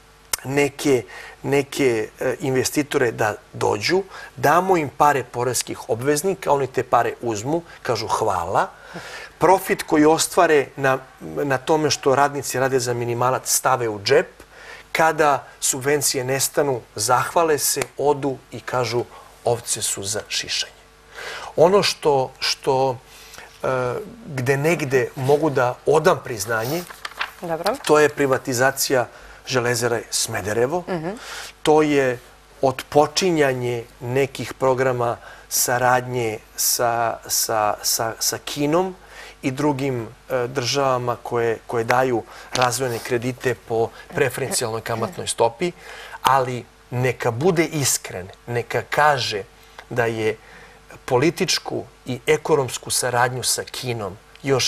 neke investitore da dođu, damo im pare poreskih obveznika, oni te pare uzmu, kažu hvala. Profit koji ostvare na tome što radnici rade za minimalac stave u džep, kada subvencije nestanu, zahvale se, odu i kažu ovce su za šišanje. Ono gde negde mogu da odam priznanje, to je privatizacija Železare Smederevo. To je otpočinjanje nekih programa saradnje sa Kinom i drugim državama koje daju razvojne kredite po preferencijalnoj kamatnoj stopi, ali neka bude iskren, neka kaže da je političku i ekonomsku saradnju sa Kinom još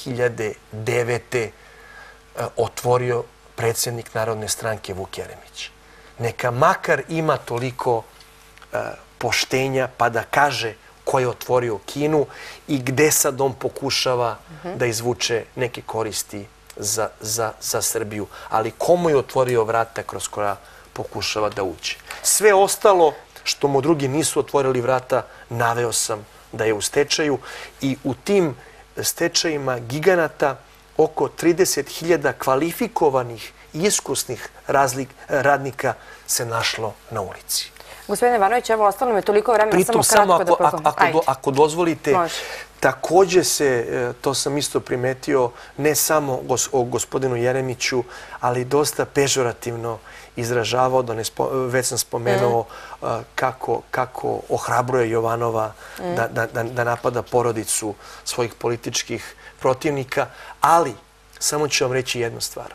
2009. otvorio predsjednik Narodne stranke Vuk Jeremić. Neka makar ima toliko poštenja pa da kaže ko je otvorio Kinu i gde sad on pokušava da izvuče neke koristi za Srbiju. Ali komu je otvorio vrata kroz koja pokušava da uđe. Sve ostalo što mu drugi nisu otvorili vrata, naveo sam da je u stečaju i u tim stečajima giganata oko 30.000 kvalifikovanih i iskusnih radnika se našlo na ulici. Gospodine Ivanović, evo, ostalo mi toliko vremena, pritom, samo kratko da Pritom, ako dozvolite, također se, to sam isto primetio, ne samo o gospodinu Jeremiću, ali dosta pežorativno izražavao, već sam spomenuo kako ohrabruje Jovanova da napada porodicu svojih političkih protivnika, ali samo ću vam reći jednu stvar.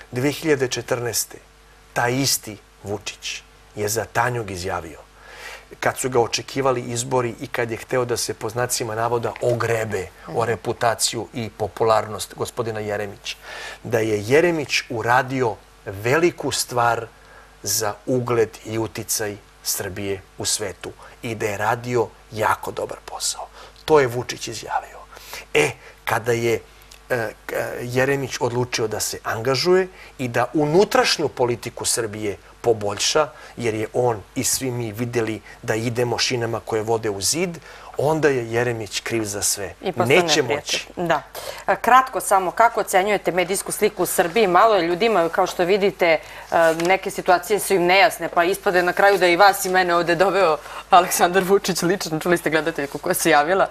2014. taj isti Vučić je za Tanjug izjavio, kad su ga očekivali izbori i kad je hteo da se po znacima navoda ogrebe o reputaciju i popularnost gospodina Jeremića, da je Jeremić uradio veliku stvar za ugled i uticaj Srbije u svetu i da je radio jako dobar posao. To je Vučić izjavio. Kada je Jeremić odlučio da se angažuje i da unutrašnju politiku Srbije poboljša, jer je on i svi mi vidjeli da idemo šinama koje vode u zid, onda je Jeremić kriv za sve. Neće moći. Da. Kratko samo, kako ocenjujete medijsku sliku u Srbiji? Malo je ljudima, kao što vidite, neke situacije su im nejasne, pa ispade na kraju da i vas i mene ovde doveo Aleksandar Vučić lično. Čuli ste gledateljku koja se javila.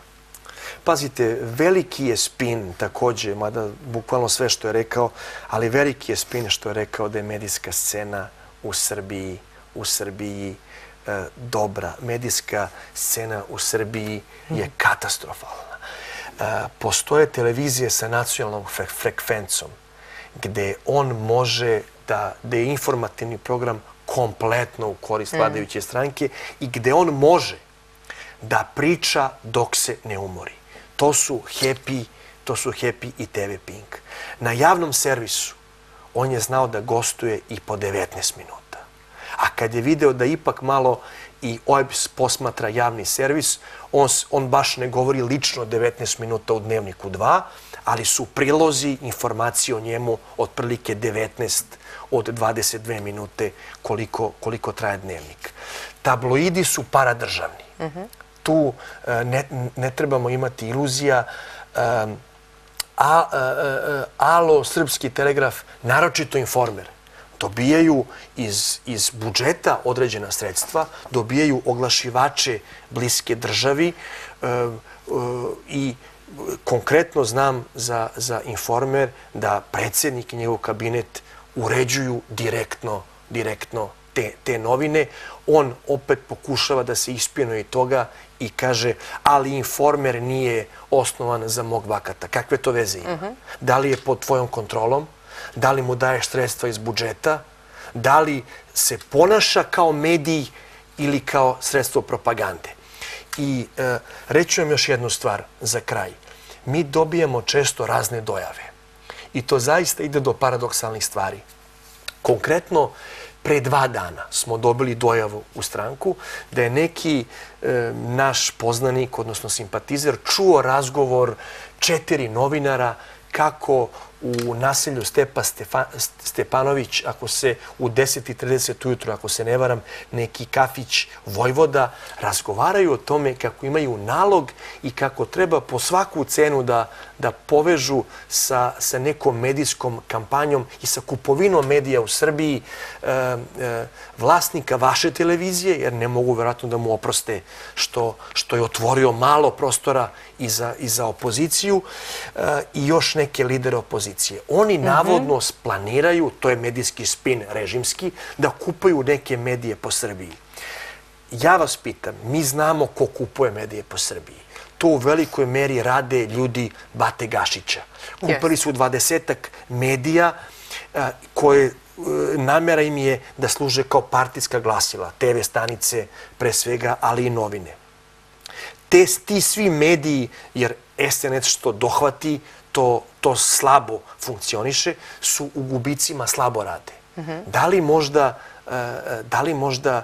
Pazite, veliki je spin također, mada bukvalno sve što je rekao, ali veliki je spin što je rekao da je medijska scena u Srbiji dobra. Medijska scena u Srbiji je katastrofalna. Postoje televizije sa nacionalnom frekvencom gde on može da je informativni program kompletno u korist vladajuće stranke i gde on može da priča dok se ne umori. To su Happy i TV Pink. Na javnom servisu on je znao da gostuje i po 19 minuta. A kad je video da ipak malo i OEBS posmatra javni servis, on baš ne govori lično 19 minuta u Dnevniku 2, ali su prilozi, informacije o njemu otprilike 19 od 22 minute koliko traje Dnevnik. Tabloidi su paradržavni. tu ne trebamo imati iluzija. Alo, Srpski telegraf, naročito Informer, dobijaju iz budžeta određena sredstva, dobijaju oglašivače bliske državi i konkretno znam za Informer da predsjednik i njegov kabinet uređuju direktno te novine. On opet pokušava da se ispinuje toga i kaže, ali Informer nije osnovan za mog vakata. Kakve to veze ima? Da li je pod tvojom kontrolom? Da li mu daješ sredstva iz budžeta? Da li se ponaša kao medij ili kao sredstvo propagande? I reću vam još jednu stvar za kraj. Mi dobijamo često razne dojave i to zaista ide do paradoksalnih stvari. Konkretno, pre 2 dana smo dobili dojavu u stranku da je neki naš poznanik, odnosno simpatizer, čuo razgovor 4 novinara kako u naselju Stepa Stepanović, ako se u 10:30 ujutro, ako se ne varam, neki kafić Vojvoda, razgovaraju o tome kako imaju nalog i kako treba po svaku cenu da povežu sa nekom medijskom kampanjom i sa kupovinom medija u Srbiji vlasnika vaše televizije, jer ne mogu vjerojatno da mu oproste što je otvorio malo prostora i za opoziciju i još neke lidere opozicije. Oni navodno planiraju, to je medijski spin režimski, da kupuju neke medije po Srbiji. Ja vas pitam, mi znamo ko kupuje medije po Srbiji. To u velikoj meri rade ljudi Bate Gašića. Kupili su 20-ak medija koje namjera im je da služe kao partijska glasila, TV stanice pre svega, ali i novine. Ti svi mediji, jer SNS što dohvati, to slabo funkcioniše, su u gubicima, slabo rade. Da li možda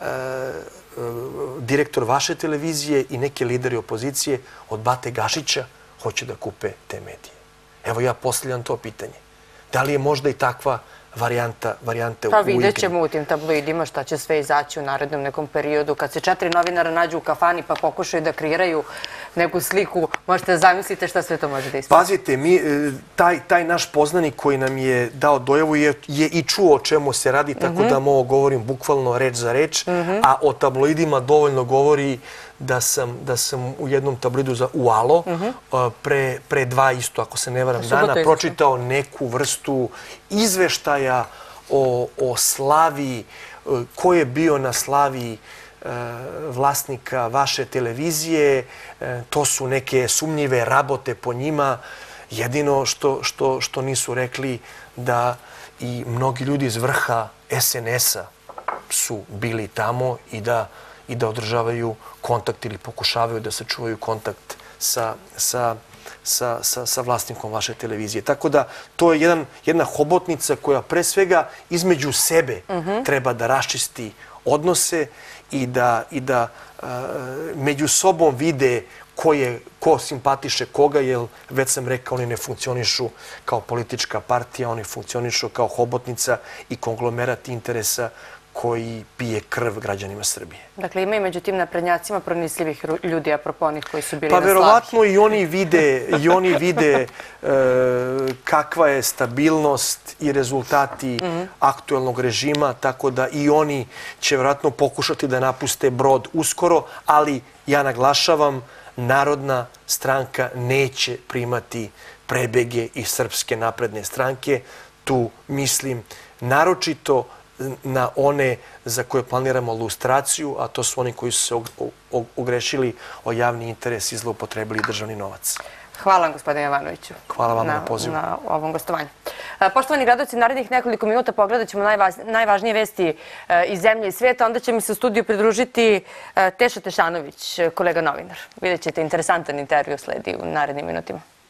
direktor vaše televizije i neki lideri opozicije od Bate Gašića hoće da kupe te medije? Evo ja postavljam to pitanje. Da li je možda i takva varijanta u igri? Pa vidjet ćemo u tim tabloidima šta će sve izaći u narednom nekom periodu. Kad se 4 novinara nađu u kafani pa pokušaju da kreiraju neku sliku, možete da zamislite šta sve to može da ispadne. Pazite, taj naš poznanik koji nam je dao dojavu je i čuo o čemu se radi, tako da mu ovo govorim bukvalno reč za reč, a o tabloidima dovoljno govori da sam u jednom tabloidu u Alo pre 2 isto, ako se ne varam, dana pročitao neku vrstu izveštaja o slavi, ko je bio na slavi vlasnika vaše televizije. To su neke sumnjive rabote po njima. Jedino što nisu rekli da i mnogi ljudi iz vrha SNS-a su bili tamo i da održavaju kontakt ili pokušavaju da sačuvaju kontakt sa vlasnikom vaše televizije. Tako da to je jedna hobotnica koja pre svega između sebe treba da raščisti odnose i da među sobom vide ko simpatiše koga, jer već sam rekao, oni ne funkcionišu kao politička partija, oni funkcionišu kao hobotnica i konglomerat interesa koji pije krv građanima Srbije. Dakle, ima i među tim naprednjacima pronicljivih ljudi, apropo onih koji su bili na slavi. Pa verovatno i oni vide kakva je stabilnost i rezultati aktuelnog režima, tako da i oni će verovatno pokušati da napuste brod uskoro, ali ja naglašavam, Narodna stranka neće primati prebege iz Srpske napredne stranke. Tu mislim naročito na one za koje planiramo lustraciju, a to su oni koji su se ogrešili o javni interes i zloupotrebili državni novac. Hvala vam, gospodine Jovanoviću. Hvala vam na pozivu. Na ovom gostovanju. Poštovani gledaoci, narednih nekoliko minuta pogledat ćemo najvažnije vesti iz zemlje i svijeta. Onda će mi se u studiju pridružiti Teša Tešanović, kolega novinar. Vidjet ćete, interesantan intervju sledi u narednim minutima.